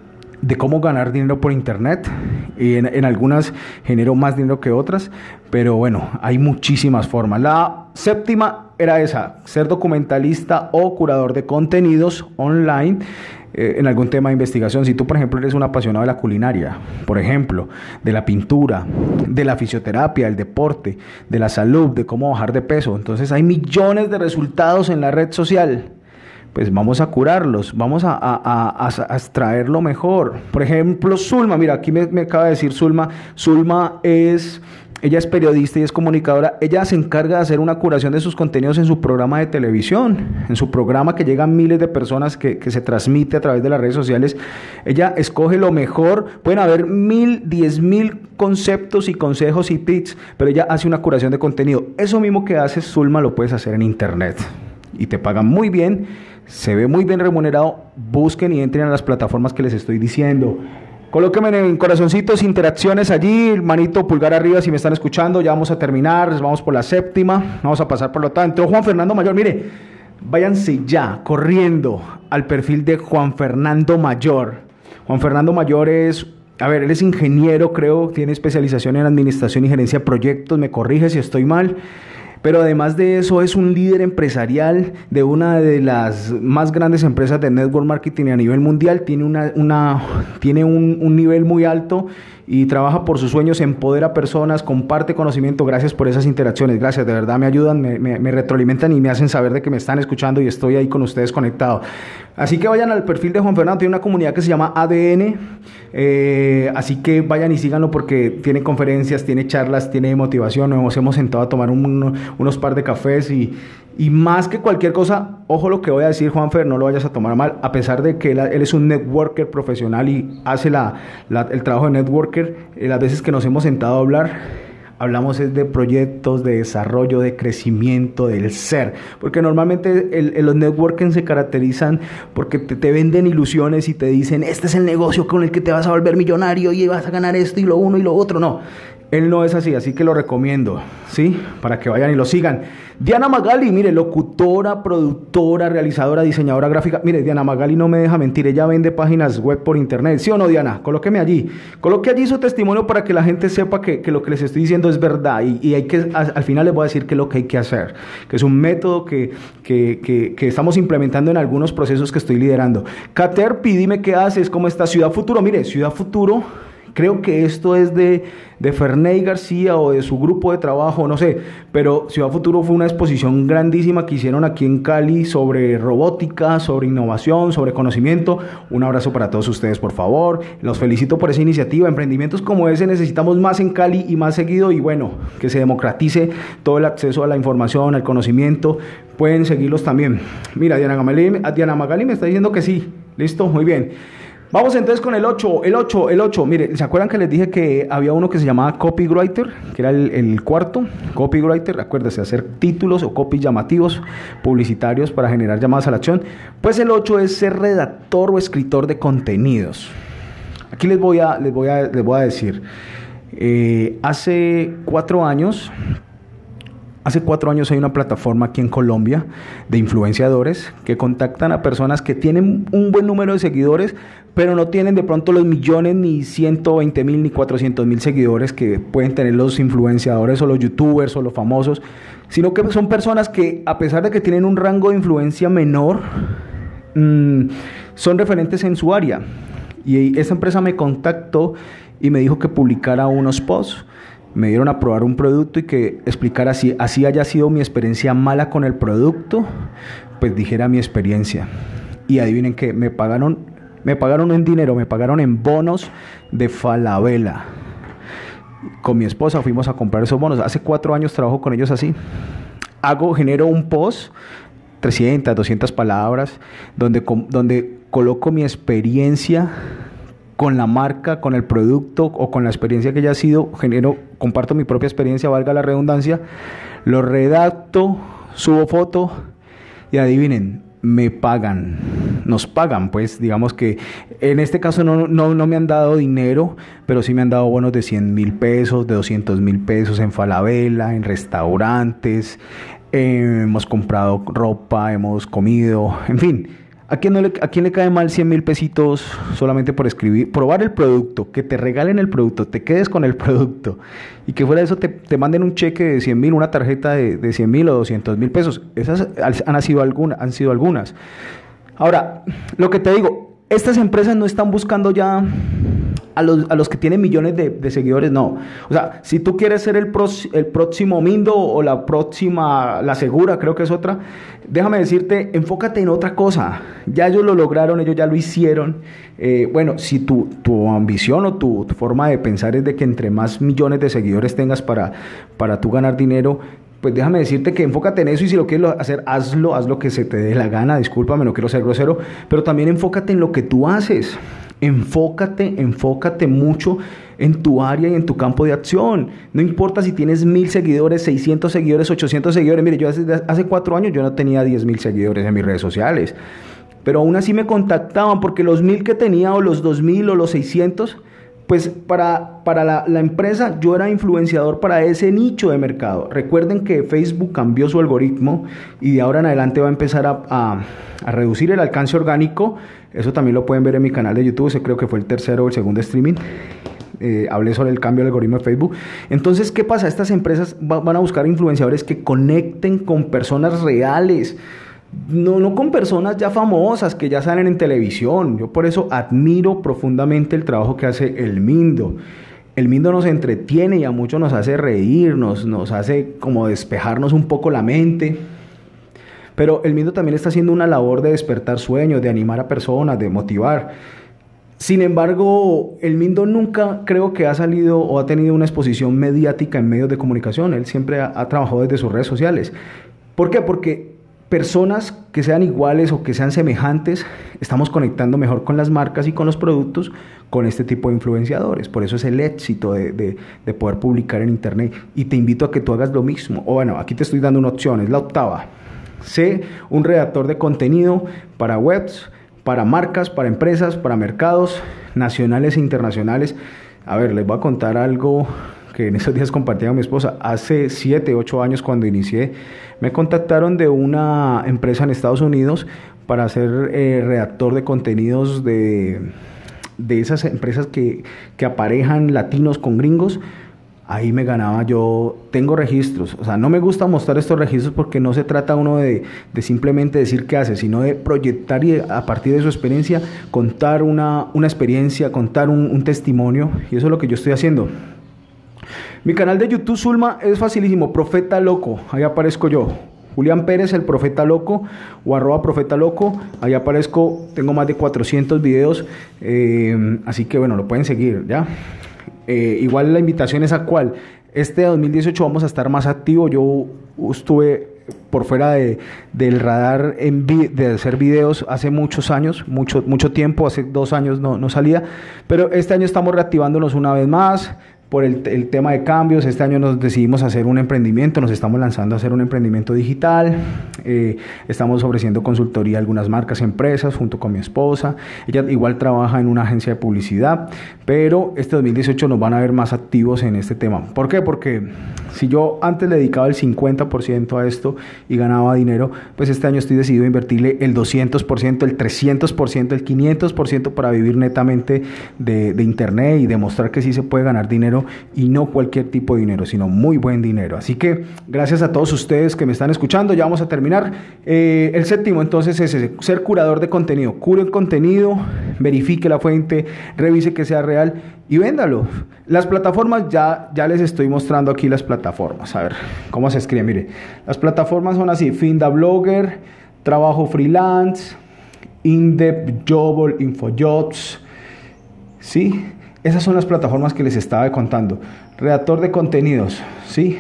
de cómo ganar dinero por internet, y en, en algunas genero más dinero que otras, pero bueno, hay muchísimas formas. La séptima era esa, ser documentalista o curador de contenidos online eh, en algún tema de investigación. Si tú, por ejemplo, eres un apasionado de la culinaria, por ejemplo, de la pintura, de la fisioterapia, del deporte, de la salud, de cómo bajar de peso, entonces hay millones de resultados en la red social. Pues vamos a curarlos, vamos a, a, a, a extraer lo mejor. Por ejemplo, Zulma, mira, aquí me, me acaba de decir Zulma, Zulma es, ella es periodista y es comunicadora, ella se encarga de hacer una curación de sus contenidos en su programa de televisión, en su programa que llegan miles de personas, que, que se transmite a través de las redes sociales. Ella escoge lo mejor, pueden haber mil, diez mil conceptos y consejos y tips, pero ella hace una curación de contenido. Eso mismo que hace Zulma lo puedes hacer en internet y te pagan muy bien. Se ve muy bien remunerado. Busquen y entren a las plataformas que les estoy diciendo. Colóquenme en corazoncitos, interacciones allí, manito, pulgar arriba si me están escuchando. Ya vamos a terminar, vamos por la séptima. Vamos a pasar por lo tanto. Juan Fernando Mayor, mire, váyanse ya, corriendo al perfil de Juan Fernando Mayor. Juan Fernando Mayor es... A ver, él es ingeniero, creo, tiene especialización en administración y gerencia de proyectos. Me corrige si estoy mal. Pero además de eso es un líder empresarial de una de las más grandes empresas de network marketing a nivel mundial. Tiene, una, una, tiene un, un nivel muy alto y trabaja por sus sueños, empodera personas, comparte conocimiento. Gracias por esas interacciones, gracias, de verdad me ayudan, me, me, me retroalimentan y me hacen saber de que me están escuchando y estoy ahí con ustedes conectado. Así que vayan al perfil de Juan Fernando, tiene una comunidad que se llama A D N, eh, así que vayan y síganlo porque tiene conferencias, tiene charlas, tiene motivación. Nos hemos sentado a tomar un, unos par de cafés y, y más que cualquier cosa, ojo lo que voy a decir, Juanfer, no lo vayas a tomar mal, a pesar de que él, él es un networker profesional y hace la, la, el trabajo de networker, eh, las veces que nos hemos sentado a hablar, hablamos es de proyectos, de desarrollo, de crecimiento, del ser, porque normalmente el, el, los networking se caracterizan porque te, te venden ilusiones y te dicen, este es el negocio con el que te vas a volver millonario y vas a ganar esto y lo uno y lo otro. No, él no es así, así que lo recomiendo, ¿sí? Para que vayan y lo sigan. Diana Magali, mire, locutora, productora, realizadora, diseñadora gráfica. Mire, Diana Magali no me deja mentir, ella vende páginas web por internet. ¿Sí o no, Diana? Colóqueme allí. Coloque allí su testimonio para que la gente sepa que, que lo que les estoy diciendo es verdad. Y, y hay que, a, al final les voy a decir qué es lo que hay que hacer. Que es un método que, que, que, que estamos implementando en algunos procesos que estoy liderando. Caterpi, dime qué haces, cómo está Ciudad Futuro. Mire, Ciudad Futuro... Creo que esto es de, de Ferney García o de su grupo de trabajo, no sé, pero Ciudad Futuro fue una exposición grandísima que hicieron aquí en Cali sobre robótica, sobre innovación, sobre conocimiento. Un abrazo para todos ustedes, por favor. Los felicito por esa iniciativa. Emprendimientos como ese necesitamos más en Cali y más seguido, y bueno, que se democratice todo el acceso a la información, al conocimiento. Pueden seguirlos también. Mira, Diana Magali, Diana Magali me está diciendo que sí. Listo, muy bien. Vamos entonces con el ocho, el ocho, el ocho. Mire, ¿se acuerdan que les dije que había uno que se llamaba copywriter? Que era el, el cuarto, copywriter. Acuérdense, hacer títulos o copies llamativos publicitarios para generar llamadas a la acción. Pues el ocho es ser redactor o escritor de contenidos. Aquí les voy a, les voy a, les voy a decir. Eh, hace cuatro años... Hace cuatro años hay una plataforma aquí en Colombia de influenciadores que contactan a personas que tienen un buen número de seguidores, pero no tienen de pronto los millones, ni ciento veinte mil, ni cuatrocientos mil seguidores que pueden tener los influenciadores o los youtubers o los famosos, sino que son personas que, a pesar de que tienen un rango de influencia menor, mmm, son referentes en su área. Y esta empresa me contactó y me dijo que publicara unos posts. Me dieron a probar un producto y que explicara si así haya sido mi experiencia mala con el producto, pues dijera mi experiencia. Y adivinen que me pagaron Me pagaron en dinero, me pagaron en bonos de Falabella. Con mi esposa fuimos a comprar esos bonos. Hace cuatro años trabajo con ellos así. Hago, genero un post, trescientas, doscientas palabras, donde, donde coloco mi experiencia con la marca, con el producto o con la experiencia que ya ha sido, genero, comparto mi propia experiencia, valga la redundancia, lo redacto, subo foto y adivinen, me pagan, nos pagan, pues digamos que en este caso no, no, no me han dado dinero, pero sí me han dado bonos de cien mil pesos, de doscientos mil pesos en Falabella, en restaurantes, eh, hemos comprado ropa, hemos comido, en fin. ¿A quién, no le, ¿A quién le cae mal cien mil pesitos solamente por escribir, probar el producto, que te regalen el producto, te quedes con el producto y que fuera de eso te, te manden un cheque de cien mil, una tarjeta de, de cien mil o doscientos mil pesos? Esas han sido, alguna, han sido algunas. Ahora, lo que te digo, estas empresas no están buscando ya a los, a los que tienen millones de, de seguidores, no. O sea, si tú quieres ser el, pro, el próximo Mindo o la próxima, la Segura, creo que es otra, déjame decirte, enfócate en otra cosa. Ya ellos lo lograron, ellos ya lo hicieron. Eh, bueno, si tu, tu ambición o tu, tu forma de pensar es de que entre más millones de seguidores tengas para, para tú ganar dinero, pues déjame decirte que enfócate en eso y si lo quieres hacer, hazlo, haz lo que se te dé la gana, discúlpame, no quiero ser grosero, pero también enfócate en lo que tú haces. Enfócate, enfócate mucho en tu área y en tu campo de acción. No importa si tienes mil seguidores, seiscientos seguidores, ochocientos seguidores. Mire, yo hace, hace cuatro años yo no tenía diez mil seguidores en mis redes sociales. Pero aún así me contactaban porque los mil que tenía o los dos mil o los seiscientos, pues para, para la, la empresa yo era influenciador para ese nicho de mercado. Recuerden que Facebook cambió su algoritmo y de ahora en adelante va a empezar a, a, a reducir el alcance orgánico. Eso también lo pueden ver en mi canal de YouTube, ese creo que fue el tercero o el segundo streaming. Eh, hablé sobre el cambio del algoritmo de Facebook. Entonces, ¿qué pasa? Estas empresas va, van a buscar influenciadores que conecten con personas reales. No, no con personas ya famosas que ya salen en televisión. Yo por eso admiro profundamente el trabajo que hace el Mindo. El Mindo nos entretiene y a muchos nos hace reír, nos, nos hace como despejarnos un poco la mente. Pero el Mindo también está haciendo una labor de despertar sueños, de animar a personas, de motivar. Sin embargo, el Mindo nunca creo que ha salido o ha tenido una exposición mediática en medios de comunicación. Él siempre ha, ha trabajado desde sus redes sociales. ¿Por qué? Porque personas que sean iguales o que sean semejantes, estamos conectando mejor con las marcas y con los productos con este tipo de influenciadores. Por eso es el éxito de, de, de poder publicar en internet. Y te invito a que tú hagas lo mismo. O bueno, aquí te estoy dando una opción, es la octava. Sé un redactor de contenido para webs, para marcas, para empresas, para mercados nacionales e internacionales. A ver, les voy a contar algo que en esos días compartí con mi esposa. Hace siete, ocho años cuando inicié, me contactaron de una empresa en Estados Unidos para ser eh, redactor de contenidos de, de esas empresas que, que aparejan latinos con gringos. Ahí me ganaba yo, tengo registros, o sea, no me gusta mostrar estos registros porque no se trata uno de, de simplemente decir qué hace, sino de proyectar y a partir de su experiencia contar una, una experiencia, contar un, un testimonio, y eso es lo que yo estoy haciendo. Mi canal de YouTube, Zulma, es facilísimo, Profeta Loco, ahí aparezco yo. Julián Pérez, el Profeta Loco, o arroba Profeta Loco, ahí aparezco, tengo más de cuatrocientos videos, eh, así que bueno, lo pueden seguir, ¿ya? Eh, igual la invitación es a cuál. Este dos mil dieciocho vamos a estar más activo. Yo estuve por fuera de, del radar en vi, de hacer videos hace muchos años, mucho, mucho tiempo, hace dos años no, no salía, pero este año estamos reactivándonos una vez más por el, el tema de cambios. Este año nos decidimos hacer un emprendimiento, nos estamos lanzando a hacer un emprendimiento digital, eh, estamos ofreciendo consultoría a algunas marcas, empresas, junto con mi esposa. Ella igual trabaja en una agencia de publicidad, pero este dos mil dieciocho nos van a ver más activos en este tema. ¿Por qué? Porque si yo antes le dedicaba el cincuenta por ciento a esto y ganaba dinero, pues este año estoy decidido a invertirle el doscientos por ciento, el trescientos por ciento, el quinientos por ciento para vivir netamente de, de internet y demostrar que sí se puede ganar dinero, y no cualquier tipo de dinero, sino muy buen dinero. Así que gracias a todos ustedes que me están escuchando. Ya vamos a terminar. Eh, el séptimo entonces es ese, ser curador de contenido. Cure el contenido, verifique la fuente, revise que sea real y véndalo. Las plataformas, ya, ya les estoy mostrando aquí las plataformas. A ver cómo se escribe. Mire, las plataformas son así: Finda Blogger, Trabajo Freelance, Indep, Jobble, Infojobs, ¿sí? Esas son las plataformas que les estaba contando. Redactor de contenidos, ¿sí?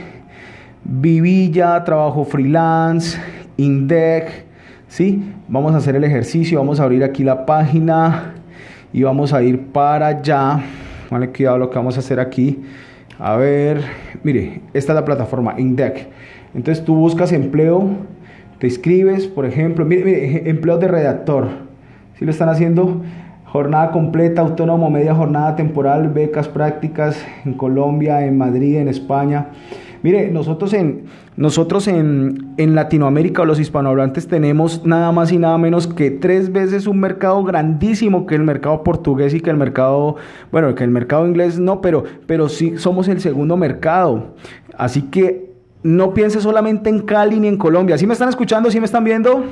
Vivilla, trabajo freelance, Indec, ¿sí? Vamos a hacer el ejercicio, vamos a abrir aquí la página y vamos a ir para allá. Vale, cuidado lo que vamos a hacer aquí. A ver, mire, esta es la plataforma Indec. Entonces tú buscas empleo, te inscribes, por ejemplo, mire, mire, empleo de redactor. ¿Sí lo están haciendo? Jornada completa, autónomo, media jornada, temporal, becas, prácticas en Colombia, en Madrid, en España. Mire, nosotros en, nosotros en, en Latinoamérica o los hispanohablantes tenemos nada más y nada menos que tres veces un mercado grandísimo que el mercado portugués y que el mercado, bueno, que el mercado inglés no, pero, pero sí somos el segundo mercado. Así que no piense solamente en Cali ni en Colombia. ¿Sí me están escuchando? ¿Sí me están viendo?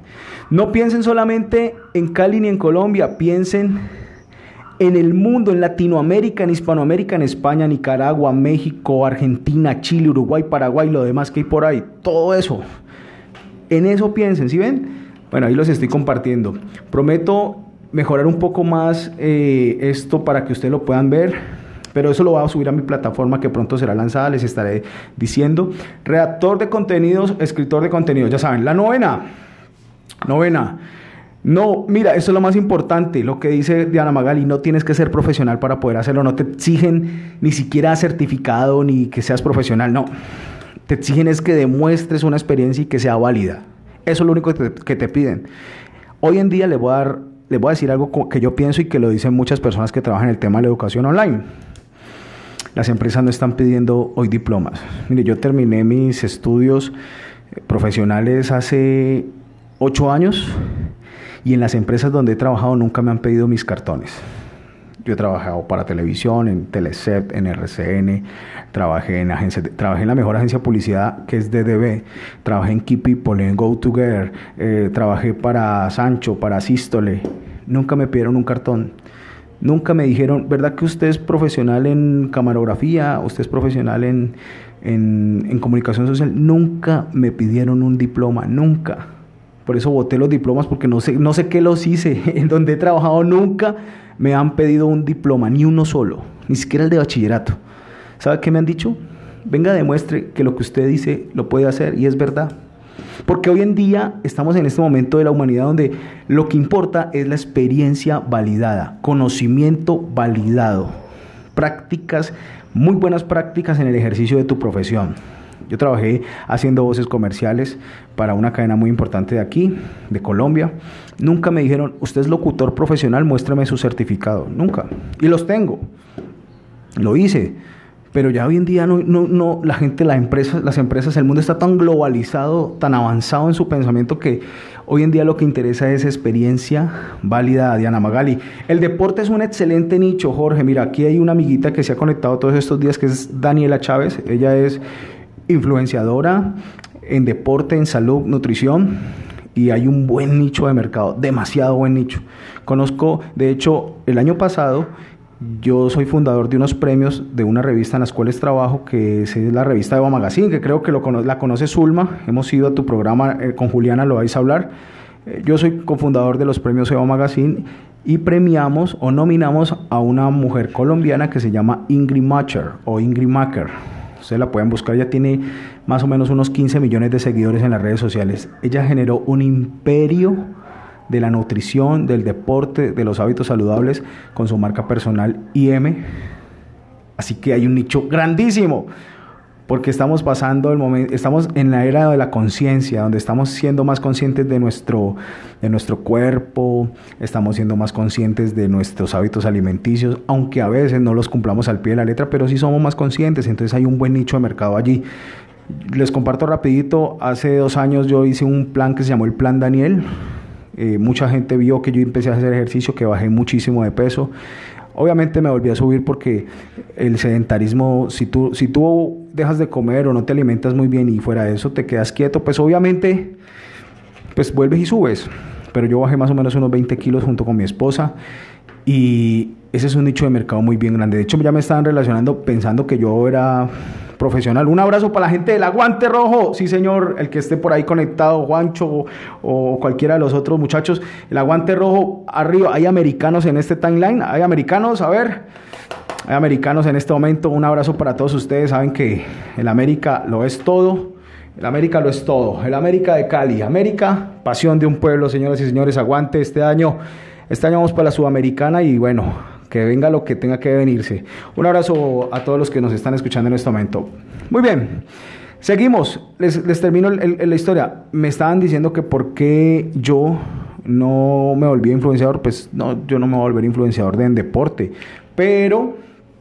No piensen solamente en Cali ni en Colombia, piensen en el mundo, en Latinoamérica, en Hispanoamérica, en España, Nicaragua, México, Argentina, Chile, Uruguay, Paraguay, lo demás que hay por ahí, todo eso. En eso piensen, ¿sí ven? Bueno, ahí los estoy compartiendo. Prometo mejorar un poco más eh, esto para que ustedes lo puedan ver, pero eso lo voy a subir a mi plataforma que pronto será lanzada, les estaré diciendo. Redactor de contenidos, escritor de contenidos, ya saben. La novena. Novena, no, mira, esto es lo más importante, lo que dice Diana Magali, no tienes que ser profesional para poder hacerlo, no te exigen ni siquiera certificado ni que seas profesional, no, te exigen es que demuestres una experiencia y que sea válida, eso es lo único que te, que te piden. Hoy en día les voy a dar, les voy a decir algo que yo pienso y que lo dicen muchas personas que trabajan en el tema de la educación online. Las empresas no están pidiendo hoy diplomas. Mire, yo terminé mis estudios profesionales hace ocho años y en las empresas donde he trabajado nunca me han pedido mis cartones. Yo he trabajado para televisión, en Telecept, en R C N, trabajé en agencia, trabajé en la mejor agencia de publicidad que es D D B, trabajé en Key People, en Go Together, eh, trabajé para Sancho, para Sístole. Nunca me pidieron un cartón. Nunca me dijeron, ¿verdad que usted es profesional en camarografía? ¿Usted es profesional en, en, en comunicación social? Nunca me pidieron un diploma, nunca. Por eso boté los diplomas porque no sé, no sé qué los hice. En donde he trabajado nunca me han pedido un diploma, ni uno solo, ni siquiera el de bachillerato. ¿Sabe qué me han dicho? Venga, demuestre que lo que usted dice lo puede hacer y es verdad. Porque hoy en día estamos en este momento de la humanidad donde lo que importa es la experiencia validada, conocimiento validado, prácticas, muy buenas prácticas en el ejercicio de tu profesión. Yo trabajé haciendo voces comerciales para una cadena muy importante de aquí, de Colombia. Nunca me dijeron, usted es locutor profesional, muéstrame su certificado. Nunca. Y los tengo. Lo hice. Pero ya hoy en día no, no, no, la gente, las empresas, las empresas, el mundo está tan globalizado, tan avanzado en su pensamiento que hoy en día lo que interesa es experiencia válida. Diana Magali. El deporte es un excelente nicho, Jorge. Mira, aquí hay una amiguita que se ha conectado todos estos días que es Daniela Chávez. Ella es influenciadora en deporte, en salud, nutrición, y hay un buen nicho de mercado, demasiado buen nicho. Conozco, de hecho, el año pasado yo soy fundador de unos premios de una revista en las cuales trabajo, que es la revista Eva Magazine, que creo que lo cono- la conoce Zulma. Hemos ido a tu programa, eh, con Juliana lo vais a hablar. Eh, yo soy cofundador de los premios Eva Magazine y premiamos o nominamos a una mujer colombiana que se llama Ingrid Macher o Ingrid Macher. Ustedes la pueden buscar, ella tiene más o menos unos quince millones de seguidores en las redes sociales. Ella generó un imperio de la nutrición, del deporte, de los hábitos saludables con su marca personal I M. Así que hay un nicho grandísimo, porque estamos pasando el momento, estamos en la era de la conciencia, donde estamos siendo más conscientes de nuestro, de nuestro cuerpo, estamos siendo más conscientes de nuestros hábitos alimenticios, aunque a veces no los cumplamos al pie de la letra, pero sí somos más conscientes, entonces hay un buen nicho de mercado allí. Les comparto rapidito, hace dos años yo hice un plan que se llamó el Plan Daniel. Eh, mucha gente vio que yo empecé a hacer ejercicio, que bajé muchísimo de peso. Obviamente me volví a subir porque el sedentarismo, si tú, si tú dejas de comer o no te alimentas muy bien y fuera de eso te quedas quieto, pues obviamente pues vuelves y subes. Pero yo bajé más o menos unos veinte kilos junto con mi esposa y ese es un nicho de mercado muy bien grande. De hecho ya me estaban relacionando pensando que yo era profesional. Un abrazo para la gente del Aguante Rojo, sí señor, el que esté por ahí conectado, Juancho o, o cualquiera de los otros muchachos, el Aguante Rojo, arriba, hay americanos en este timeline, hay americanos, a ver, hay americanos en este momento, un abrazo para todos ustedes, saben que el América lo es todo, el América lo es todo, el América de Cali, América, pasión de un pueblo, señoras y señores, aguante este año, este año vamos para la Sudamericana y bueno, que venga lo que tenga que venirse. Un abrazo a todos los que nos están escuchando en este momento. Muy bien, seguimos, les, les termino el, el, la historia. Me estaban diciendo que por qué yo no me volví influenciador, pues no, yo no me voy a volver influenciador de en deporte, pero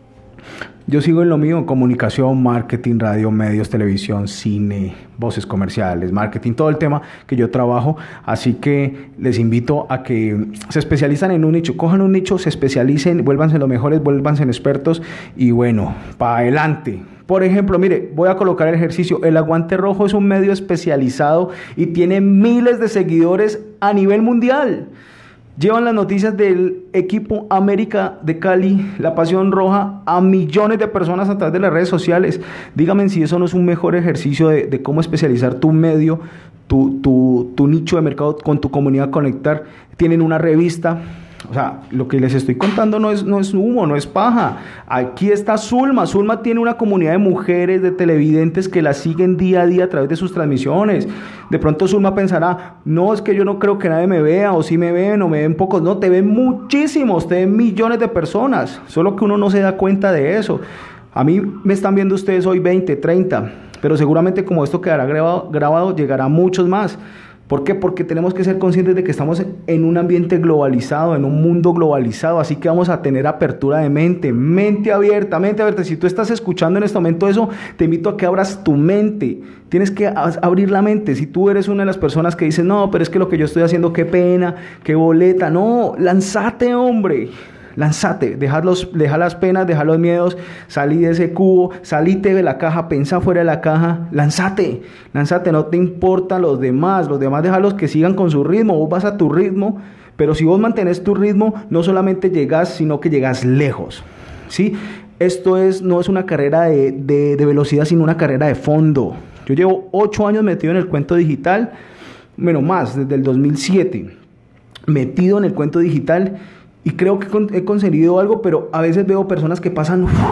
yo sigo en lo mío, comunicación, marketing, radio, medios, televisión, cine, voces comerciales, marketing, todo el tema que yo trabajo, así que les invito a que se especializan en un nicho, cojan un nicho, se especialicen, vuélvanse los mejores, vuélvanse expertos y bueno, para adelante. Por ejemplo, mire, voy a colocar el ejercicio, el Aguante Rojo es un medio especializado y tiene miles de seguidores a nivel mundial. Llevan las noticias del equipo América de Cali, la Pasión Roja, a millones de personas a través de las redes sociales. Díganme si eso no es un mejor ejercicio de, de cómo especializar tu medio, tu, tu, tu nicho de mercado con tu comunidad, conectar. Tienen una revista. O sea, lo que les estoy contando no es, no es humo, no es paja. Aquí está Zulma. Zulma tiene una comunidad de mujeres, de televidentes que la siguen día a día a través de sus transmisiones. De pronto Zulma pensará, no, es que yo no creo que nadie me vea, o sí me ven, o me ven pocos. No, te ven muchísimos, te ven millones de personas. Solo que uno no se da cuenta de eso. A mí me están viendo ustedes hoy veinte, treinta, pero seguramente como esto quedará grabado, grabado llegará a muchos más. ¿Por qué? Porque tenemos que ser conscientes de que estamos en un ambiente globalizado, en un mundo globalizado, así que vamos a tener apertura de mente, mente abierta, mente abierta. Si tú estás escuchando en este momento eso, te invito a que abras tu mente, tienes que abrir la mente. Si tú eres una de las personas que dice, no, pero es que lo que yo estoy haciendo, qué pena, qué boleta, no, lánzate, hombre. Lánzate, deja, los, deja las penas, deja los miedos, salí de ese cubo, salite de la caja, pensá fuera de la caja, lánzate, lánzate, no te importan los demás, los demás déjalos que sigan con su ritmo, vos vas a tu ritmo, pero si vos mantenés tu ritmo, no solamente llegás, sino que llegás lejos, ¿sí? Esto es, no es una carrera de, de, de velocidad, sino una carrera de fondo. Yo llevo ocho años metido en el cuento digital, bueno, más, desde el dos mil siete, metido en el cuento digital. Y creo que he conseguido algo, pero a veces veo personas que pasan, uf,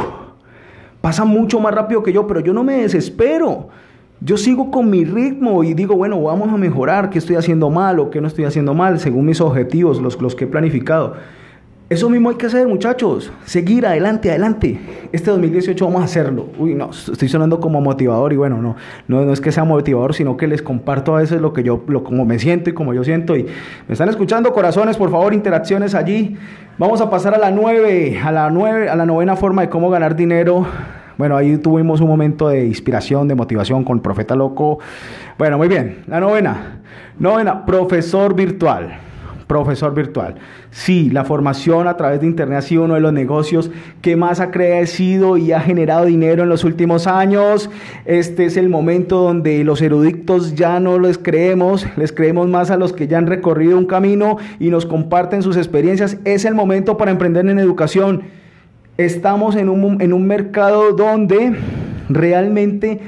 pasan mucho más rápido que yo, pero yo no me desespero. Yo sigo con mi ritmo y digo, bueno, vamos a mejorar, qué estoy haciendo mal o qué no estoy haendo mal, según mis objetivos, los, los que he planificado. Eso mismo hay que hacer, muchachos, seguir adelante, adelante. Este dos mil dieciocho vamos a hacerlo. Uy, no, estoy sonando como motivador y bueno, no, no, no es que sea motivador, sino que les comparto a veces lo que yo, lo, como me siento y como yo siento. Y me están escuchando, corazones, por favor, interacciones allí. Vamos a pasar a la nueve, a la nueve, a la novena forma de cómo ganar dinero. Bueno, ahí tuvimos un momento de inspiración, de motivación con Profeta Loco. Bueno, muy bien, la novena, novena, profesor virtual. Profesor virtual. Sí, la formación a través de internet ha sido uno de los negocios que más ha crecido y ha generado dinero en los últimos años. Este es el momento donde los eruditos ya no les creemos, les creemos más a los que ya han recorrido un camino y nos comparten sus experiencias. Es el momento para emprender en educación. Estamos en un, en un mercado donde realmente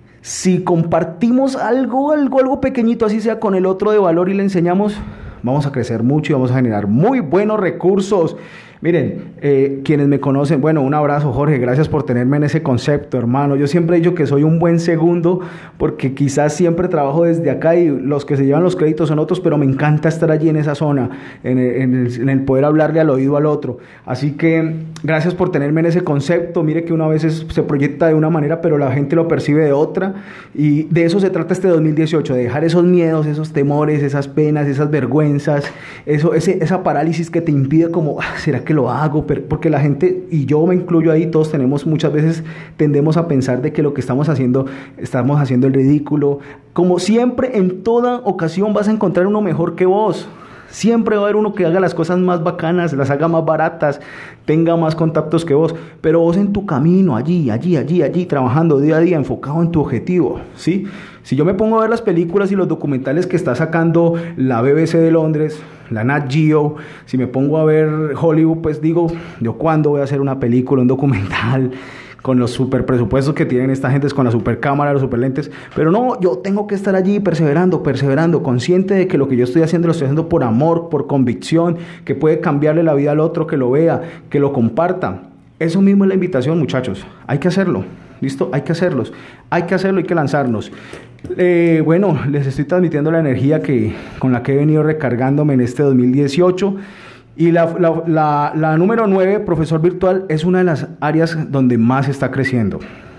si compartimos algo, algo, algo pequeñito, así sea con el otro de valor y le enseñamos, vamos a crecer mucho y vamos a generar muy buenos recursos. Miren, eh, quienes me conocen, bueno, un abrazo, Jorge, gracias por tenerme en ese concepto, hermano. Yo siempre he dicho que soy un buen segundo porque quizás siempre trabajo desde acá y los que se llevan los créditos son otros, pero me encanta estar allí en esa zona, en el, en el, en el poder hablarle al oído al otro. Así que gracias por tenerme en ese concepto. Mire que uno a veces se proyecta de una manera, pero la gente lo percibe de otra. Y de eso se trata este dos mil dieciocho, de dejar esos miedos, esos temores, esas penas, esas vergüenzas, eso, ese, esa parálisis que te impide como, ah, ¿será que lo hago? Porque la gente, y yo me incluyo ahí, todos tenemos muchas veces, tendemos a pensar de que lo que estamos haciendo, estamos haciendo el ridículo. Como siempre, en toda ocasión vas a encontrar uno mejor que vos. Siempre va a haber uno que haga las cosas más bacanas, las haga más baratas, tenga más contactos que vos, pero vos en tu camino, allí, allí, allí, allí, trabajando día a día, enfocado en tu objetivo, ¿sí? Si yo me pongo a ver las películas y los documentales que está sacando la B B C de Londres, la Nat Geo, si me pongo a ver Hollywood, pues digo, ¿yo cuándo voy a hacer una película, un documental? con los super presupuestos que tienen esta gente, con la super cámara, los super lentes, pero no, yo tengo que estar allí perseverando, perseverando, consciente de que lo que yo estoy haciendo lo estoy haciendo por amor, por convicción, que puede cambiarle la vida al otro, que lo vea, que lo comparta. Eso mismo es la invitación, muchachos, hay que hacerlo, ¿listo? Hay que hacerlos, hay que hacerlo, hay que lanzarnos. Eh, bueno, les estoy transmitiendo la energía que, con la que he venido recargándome en este dos mil dieciocho. Y la, la, la, la número nueve, profesor virtual, es una de las áreas donde más está creciendo.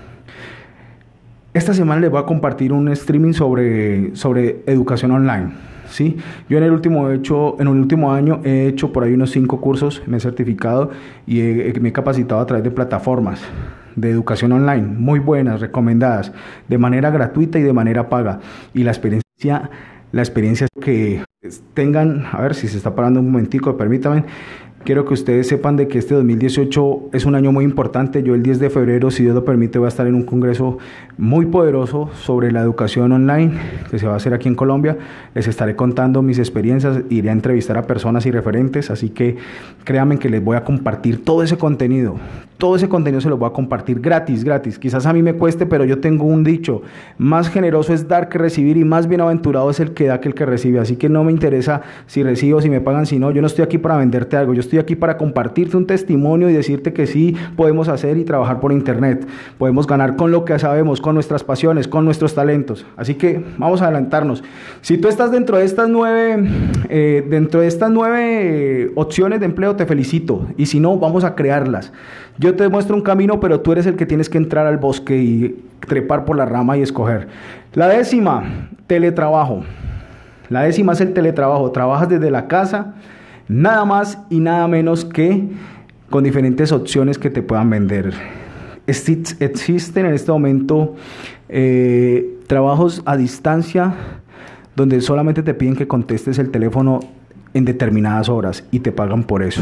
Esta semana les voy a compartir un streaming sobre, sobre educación online, ¿sí? Yo en el último hecho, en el último año he hecho por ahí unos cinco cursos, me he certificado y he, me he capacitado a través de plataformas de educación online, muy buenas, recomendadas, de manera gratuita y de manera paga. Y la experiencia, la experiencia que tengan, a ver si se está parando un momentico, permítanme. Quiero que ustedes sepan de que este dos mil dieciocho es un año muy importante. Yo el diez de febrero, si Dios lo permite, voy a estar en un congreso muy poderoso sobre la educación online que se va a hacer aquí en Colombia. Les estaré contando mis experiencias, iré a entrevistar a personas y referentes, así que créanme que les voy a compartir todo ese contenido. Todo ese contenido se los voy a compartir gratis, gratis. Quizás a mí me cueste, pero yo tengo un dicho: más generoso es dar que recibir y más bienaventurado es el que da que el que recibe. Así que no me interesa si recibo, si me pagan, si no. Yo no estoy aquí para venderte algo, yo estoy aquí para compartirte un testimonio y decirte que sí podemos hacer y trabajar por internet. Podemos ganar con lo que sabemos, con nuestras pasiones, con nuestros talentos. Así que vamos a adelantarnos. Si tú estás dentro de estas nueve, eh, dentro de estas nueve eh, opciones de empleo, te felicito. Y si no, vamos a crearlas. Yo te muestro un camino, pero tú eres el que tienes que entrar al bosque y trepar por la rama y escoger. La décima, teletrabajo. La décima es el teletrabajo. Trabajas desde la casa, nada más y nada menos que con diferentes opciones que te puedan vender. Existen en este momento eh, trabajos a distancia donde solamente te piden que contestes el teléfono en determinadas horas y te pagan por eso.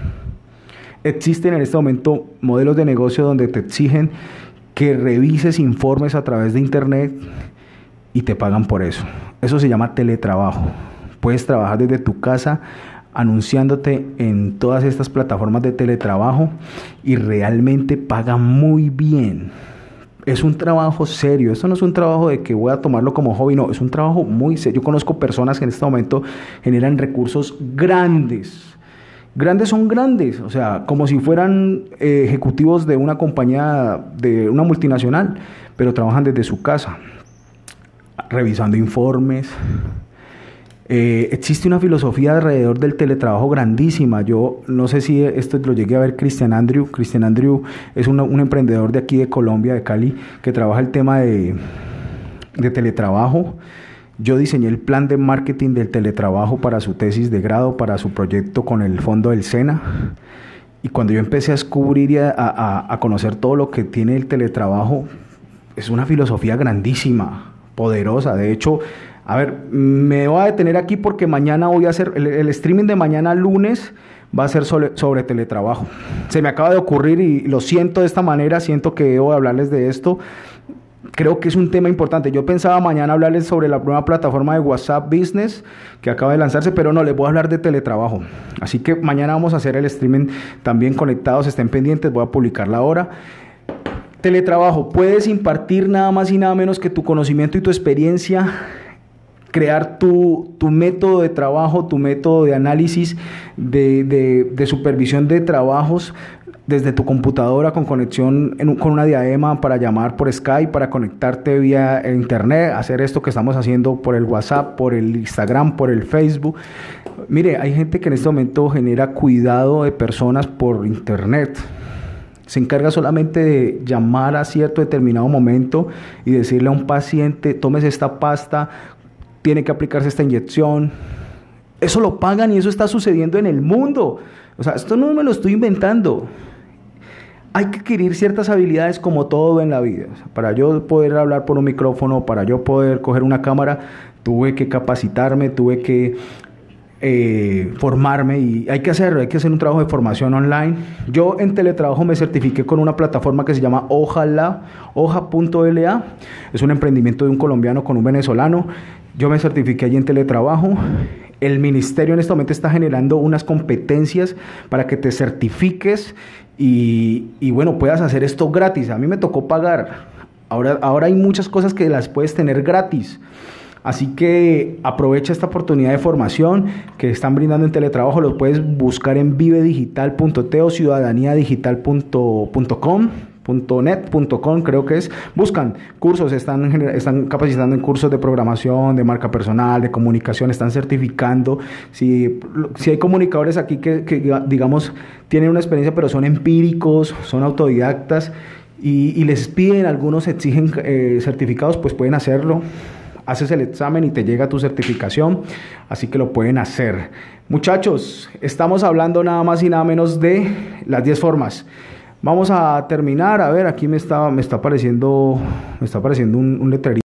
Existen en este momento modelos de negocio donde te exigen que revises informes a través de internet y te pagan por eso. Eso se llama teletrabajo. Puedes trabajar desde tu casa anunciándote en todas estas plataformas de teletrabajo y realmente pagan muy bien. Es un trabajo serio. Esto no es un trabajo de que voy a tomarlo como hobby, no, es un trabajo muy serio. Yo conozco personas que en este momento generan recursos grandes. Grandes son grandes, o sea, como si fueran eh, ejecutivos de una compañía, de una multinacional, pero trabajan desde su casa, revisando informes. Eh, existe una filosofía alrededor del teletrabajo grandísima. Yo no sé si esto lo llegué a ver Cristian Andrew. Cristian Andrew es un, un emprendedor de aquí de Colombia, de Cali, que trabaja el tema de, de teletrabajo. Yo diseñé el plan de marketing del teletrabajo para su tesis de grado, para su proyecto con el fondo del SENA. Y cuando yo empecé a descubrir y a, a, a conocer todo lo que tiene el teletrabajo, es una filosofía grandísima, poderosa. De hecho, a ver, me voy a detener aquí porque mañana voy a hacer, el, el streaming de mañana lunes va a ser sobre, sobre teletrabajo. Se me acaba de ocurrir y lo siento de esta manera, siento que debo hablarles de esto. Creo que es un tema importante. Yo pensaba mañana hablarles sobre la nueva plataforma de WhatsApp Business que acaba de lanzarse, pero no, les voy a hablar de teletrabajo. Así que mañana vamos a hacer el streaming también conectados, estén pendientes, voy a publicar la hora. Teletrabajo, puedes impartir nada más y nada menos que tu conocimiento y tu experiencia, crear tu, tu método de trabajo, tu método de análisis, de, de, de supervisión de trabajos, desde tu computadora con conexión en un, con una diadema para llamar por Skype, para conectarte vía internet, hacer esto que estamos haciendo por el WhatsApp, por el Instagram, por el Facebook. Mire, hay gente que en este momento genera cuidado de personas por internet. Se encarga solamente de llamar a cierto determinado momento y decirle a un paciente, tómese esta pasta, tiene que aplicarse esta inyección. Eso lo pagan y eso está sucediendo en el mundo. O sea, esto no me lo estoy inventando. Hay que adquirir ciertas habilidades como todo en la vida. O sea, para yo poder hablar por un micrófono, para yo poder coger una cámara, tuve que capacitarme, tuve que eh, formarme y hay que hacerlo, hay que hacer un trabajo de formación online. Yo en teletrabajo me certifiqué con una plataforma que se llama Hoja.la, hoja punto la. Es un emprendimiento de un colombiano con un venezolano. Yo me certifiqué allí en teletrabajo. El ministerio en este momento está generando unas competencias para que te certifiques y, y bueno, puedas hacer esto gratis. A mí me tocó pagar. Ahora, ahora hay muchas cosas que las puedes tener gratis. Así que aprovecha esta oportunidad de formación que están brindando en teletrabajo. Lo puedes buscar en vive digital punto t o ciudadanía digital punto com. .net punto com creo que es. Buscan cursos, están, están capacitando en cursos de programación, de marca personal, de comunicación, están certificando. Si, si hay comunicadores aquí que, que digamos tienen una experiencia pero son empíricos, son autodidactas y, y les piden, algunos exigen eh, certificados, pues pueden hacerlo. Haces el examen y te llega tu certificación, así que lo pueden hacer. Muchachos, estamos hablando nada más y nada menos de las diez formas. Vamos a terminar. A ver, aquí me está, me está apareciendo, me está apareciendo un, un letrerito.